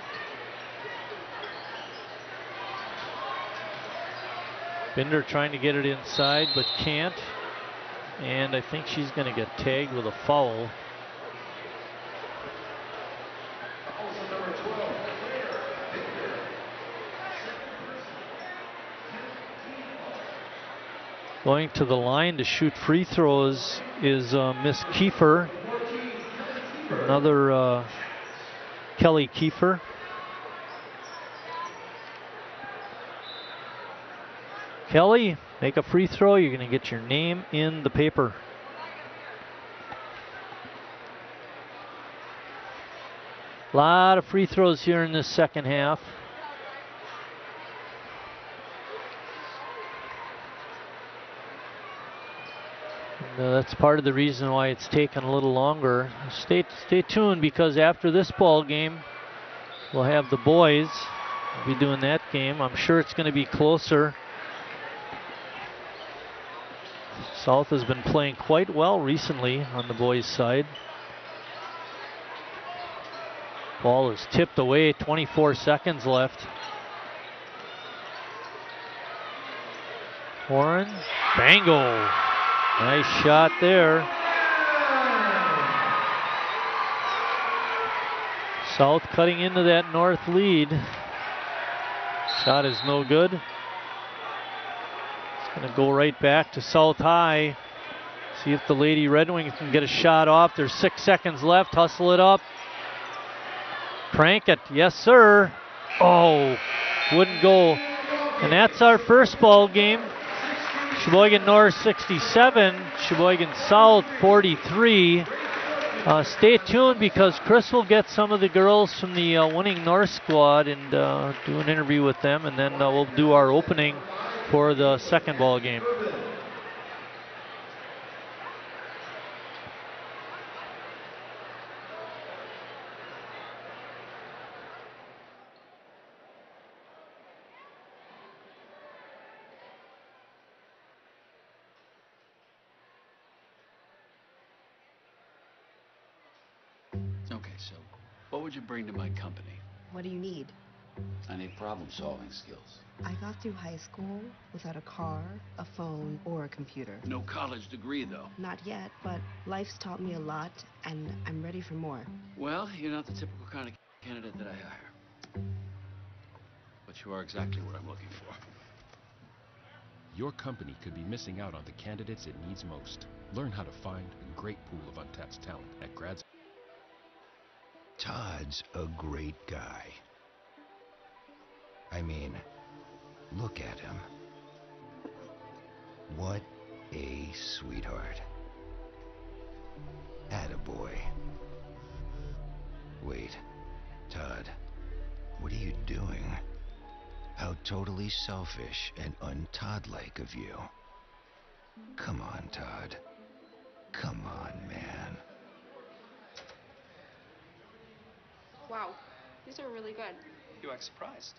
Binder trying to get it inside, but can't. And I think she's going to get tagged with a foul. Going to the line to shoot free throws is Miss Kiefer. Another Kelly Kiefer. Kelly, make a free throw. You're going to get your name in the paper. A lot of free throws here in this second half. And, that's part of the reason why it's taken a little longer. Stay tuned, because after this ball game, we'll have the boys. We'll be doing that game. I'm sure it's going to be closer. South has been playing quite well recently on the boys' side. Ball is tipped away, 24 seconds left. Warren, bango. Nice shot there. South cutting into that north lead. Shot is no good. It's going to go right back to South High. See if the Lady Red Wings can get a shot off. There's 6 seconds left. Hustle it up. Crank it. Yes, sir. Oh, wouldn't go. And that's our first ball game. Sheboygan North 67, Sheboygan South 43. Stay tuned, because Chris will get some of the girls from the winning North squad and do an interview with them, and then we'll do our opening for the second ball game. Okay, so what would you bring to my company? What do you need? I need problem-solving skills. I got through high school without a car, a phone, or a computer. No college degree, though. Not yet, but life's taught me a lot, and I'm ready for more. Well, you're not the typical kind of candidate that I hire. But you are exactly what I'm looking for. Your company could be missing out on the candidates it needs most. Learn how to find a great pool of untapped talent at grads. Todd's a great guy. I mean, look at him. What a sweetheart. Attaboy. Wait, Todd, what are you doing? How totally selfish and un-Todd-like of you. Come on, Todd. Come on, man. Wow, these are really good. You act surprised.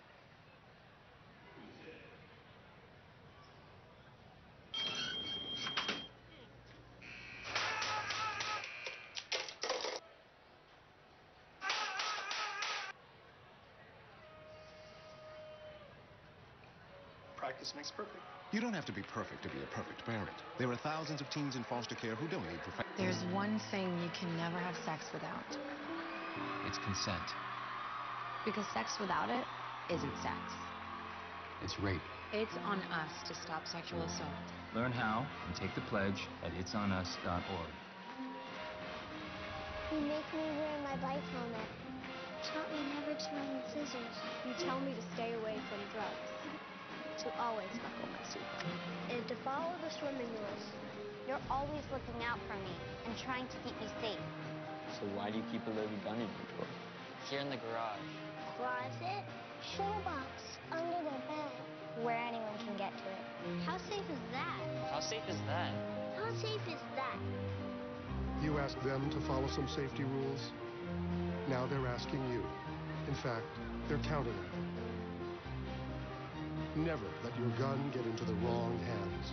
Practice makes perfect. You don't have to be perfect to be a perfect parent. There are thousands of teens in foster care who don't need perfection. There's one thing you can never have sex without. It's consent. Because sex without it isn't sex. It's rape. It's on us to stop sexual assault. Learn how and take the pledge at itsonus.org. You make me wear my bike helmet. Taught me never to run with scissors. You tell me to stay away from drugs. To always buckle my seatbelt. And to follow the swimming rules. You're always looking out for me and trying to keep me safe. So why do you keep a loaded gun in your drawer? Here in the garage. Closet, shoebox, under the bed. Where anyone can get to it. How safe is that? How safe is that? How safe is that? You asked them to follow some safety rules. Now they're asking you. In fact, they're counting on you. Never let your gun get into the wrong hands.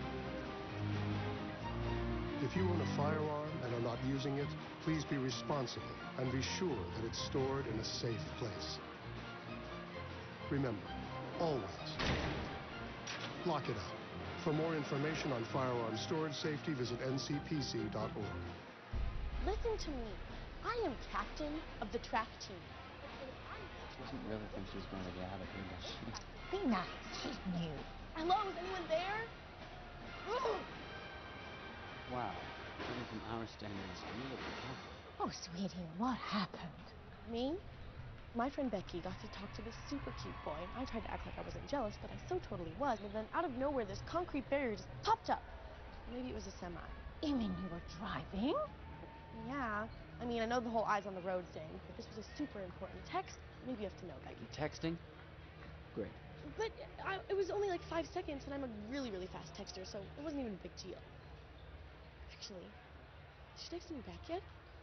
If you own a firearm and are not using it, please be responsible and be sure that it's stored in a safe place. Remember, always lock it up. For more information on firearm storage safety, visit ncpc.org. Listen to me. I am captain of the track team. She doesn't really think she's going to get out of here, does she? Be nice. She's new. Hello, is anyone there? Ooh. Wow. Even from our standards, really tough. Oh, sweetie, what happened? Me? My friend Becky got to talk to this super cute boy, and I tried to act like I wasn't jealous, but I so totally was. And then out of nowhere, this concrete barrier just popped up. Maybe it was a semi. You mean you were driving? Yeah. I mean, I know the whole eyes on the road thing, but this was a super important text. Maybe you have to know, Becky. Texting? Great. But it was only like 5 seconds, and I'm a really, really fast texter, so it wasn't even a big deal. Actually, did she text me back yet?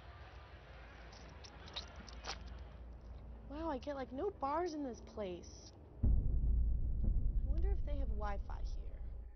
Wow, I get like no bars in this place. I wonder if they have Wi-Fi here.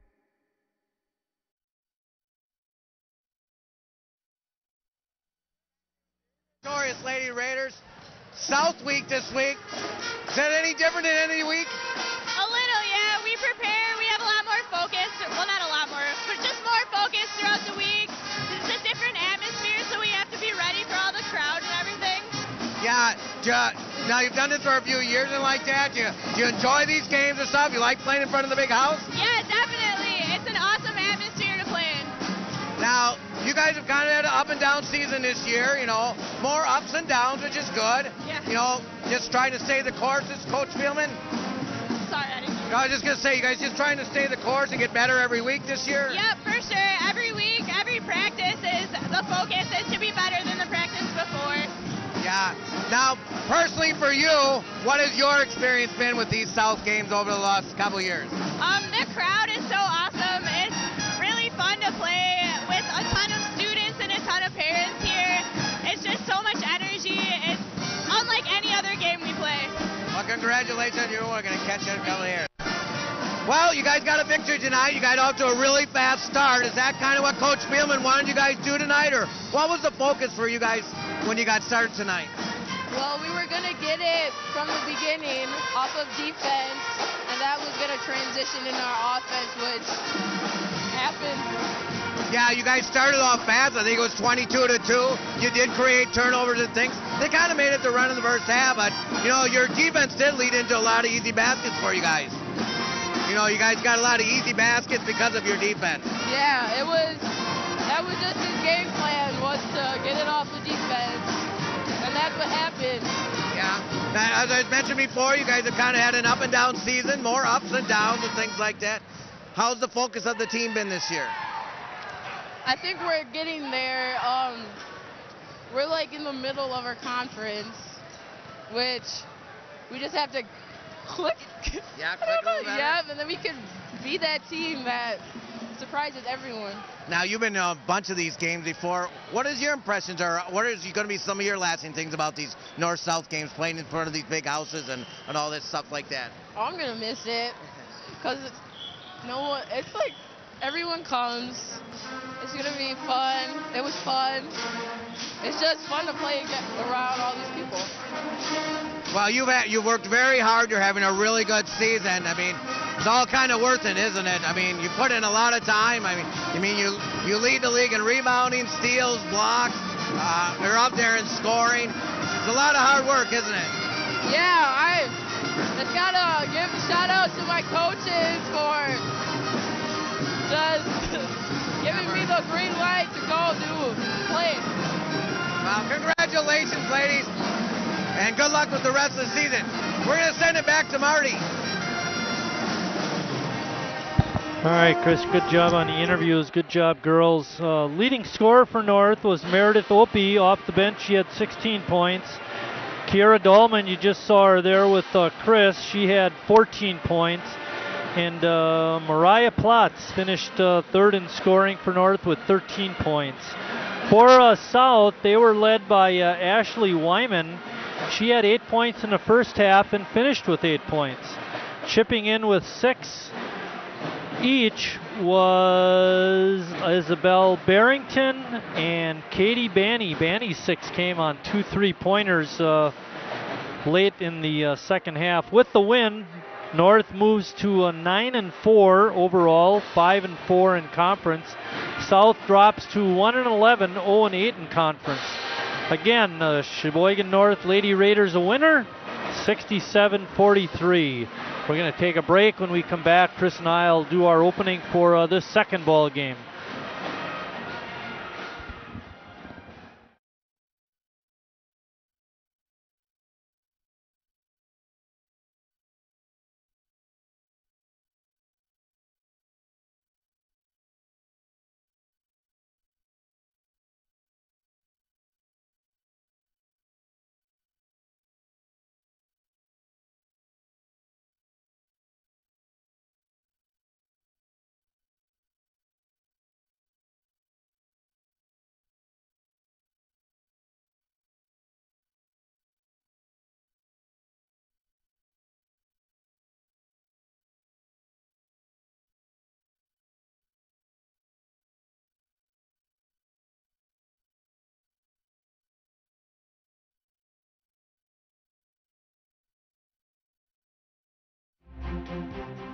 Victorious Lady Raiders. South week this week. Is that any different than any week? A little, yeah. We prepare. We have a lot more focus. Well, not a lot more, but just more focus throughout the week. It's a different atmosphere, so we have to be ready for all the crowd and everything. Yeah. Now you've done this for a few years and like that. Do you enjoy these games and stuff? You like playing in front of the big house? Yeah, definitely. It's an awesome atmosphere to play in. Now, you guys have kind of had an up and down season this year, you know, more ups and downs, which is good. Yeah. You know, just trying to stay the course, is Coach Spielman. Sorry, I didn't know. I was just going to say, you guys just trying to stay the course and get better every week this year? Yep, for sure. Every week, every practice is the focus is to be better than the practice before. Yeah. Now, personally for you, what has your experience been with these South games over the last couple of years? The crowd is so awesome. It's really fun to play with a ton of students and a ton of parents here. It's just so much energy. It's unlike any other game we play. Well, congratulations. We're going to catch it coming here. Well, you guys got a victory tonight. You got off to a really fast start. Is that kind of what Coach Spielman wanted you guys to do tonight, or what was the focus for you guys when you got started tonight? Well, we were going to get it from the beginning off of defense, and that was going to transition into our offense, which happened. Yeah, you guys started off fast. I think it was 22-2. You did create turnovers and things. They kind of made it to run in the first half, but, you know, your defense did lead into a lot of easy baskets for you guys. You know, you guys got a lot of easy baskets because of your defense. Yeah, that was just his game plan, was to get it off the defense, and that's what happened. Yeah. Now, as I mentioned before, you guys have kind of had an up and down season, more ups and downs and things like that. How's the focus of the team been this year? I think we're getting there. We're like in the middle of our conference, which we just have to click. Yeah, click a little better. Yep, and then we can be that team that surprises everyone. Now, you've been in a bunch of these games before. What is your impressions, or what is going to be some of your lasting things about these North-South games, playing in front of these big houses and all this stuff like that? Oh, I'm going to miss it, because it's like everyone comes. It's going to be fun. It was fun. It's just fun to play around all these people. Well, you've worked very hard. You're having a really good season. I mean, it's all kind of worth it, isn't it? I mean, you put in a lot of time. I mean, you lead the league in rebounding, steals, blocks. You're up there in scoring. It's a lot of hard work, isn't it? Yeah, I just gotta give a shout out to my coaches for just giving me the green light to go play. Well, congratulations, ladies. And good luck with the rest of the season. We're going to send it back to Marty. All right, Chris, good job on the interviews. Good job, girls. Leading scorer for North was Meredith Opie off the bench. She had 16 points. Kiera Dahlman, you just saw her there with Chris. She had 14 points. And Mariah Platz finished third in scoring for North with 13 points. For South, they were led by Ashley Wyman. She had 8 points in the first half and finished with 8 points. Chipping in with 6 each was Isabel Barrington and Katie Banny. Banny's 6 came on 2 3-pointers late in the second half. With the win, North moves to a 9-4 overall, 5-4 in conference. South drops to 1-11, 0-8 in conference. Again, Sheboygan North Lady Raiders a winner, 67-43. We're going to take a break. When we come back, Chris and I will do our opening for this second ball game. Bye.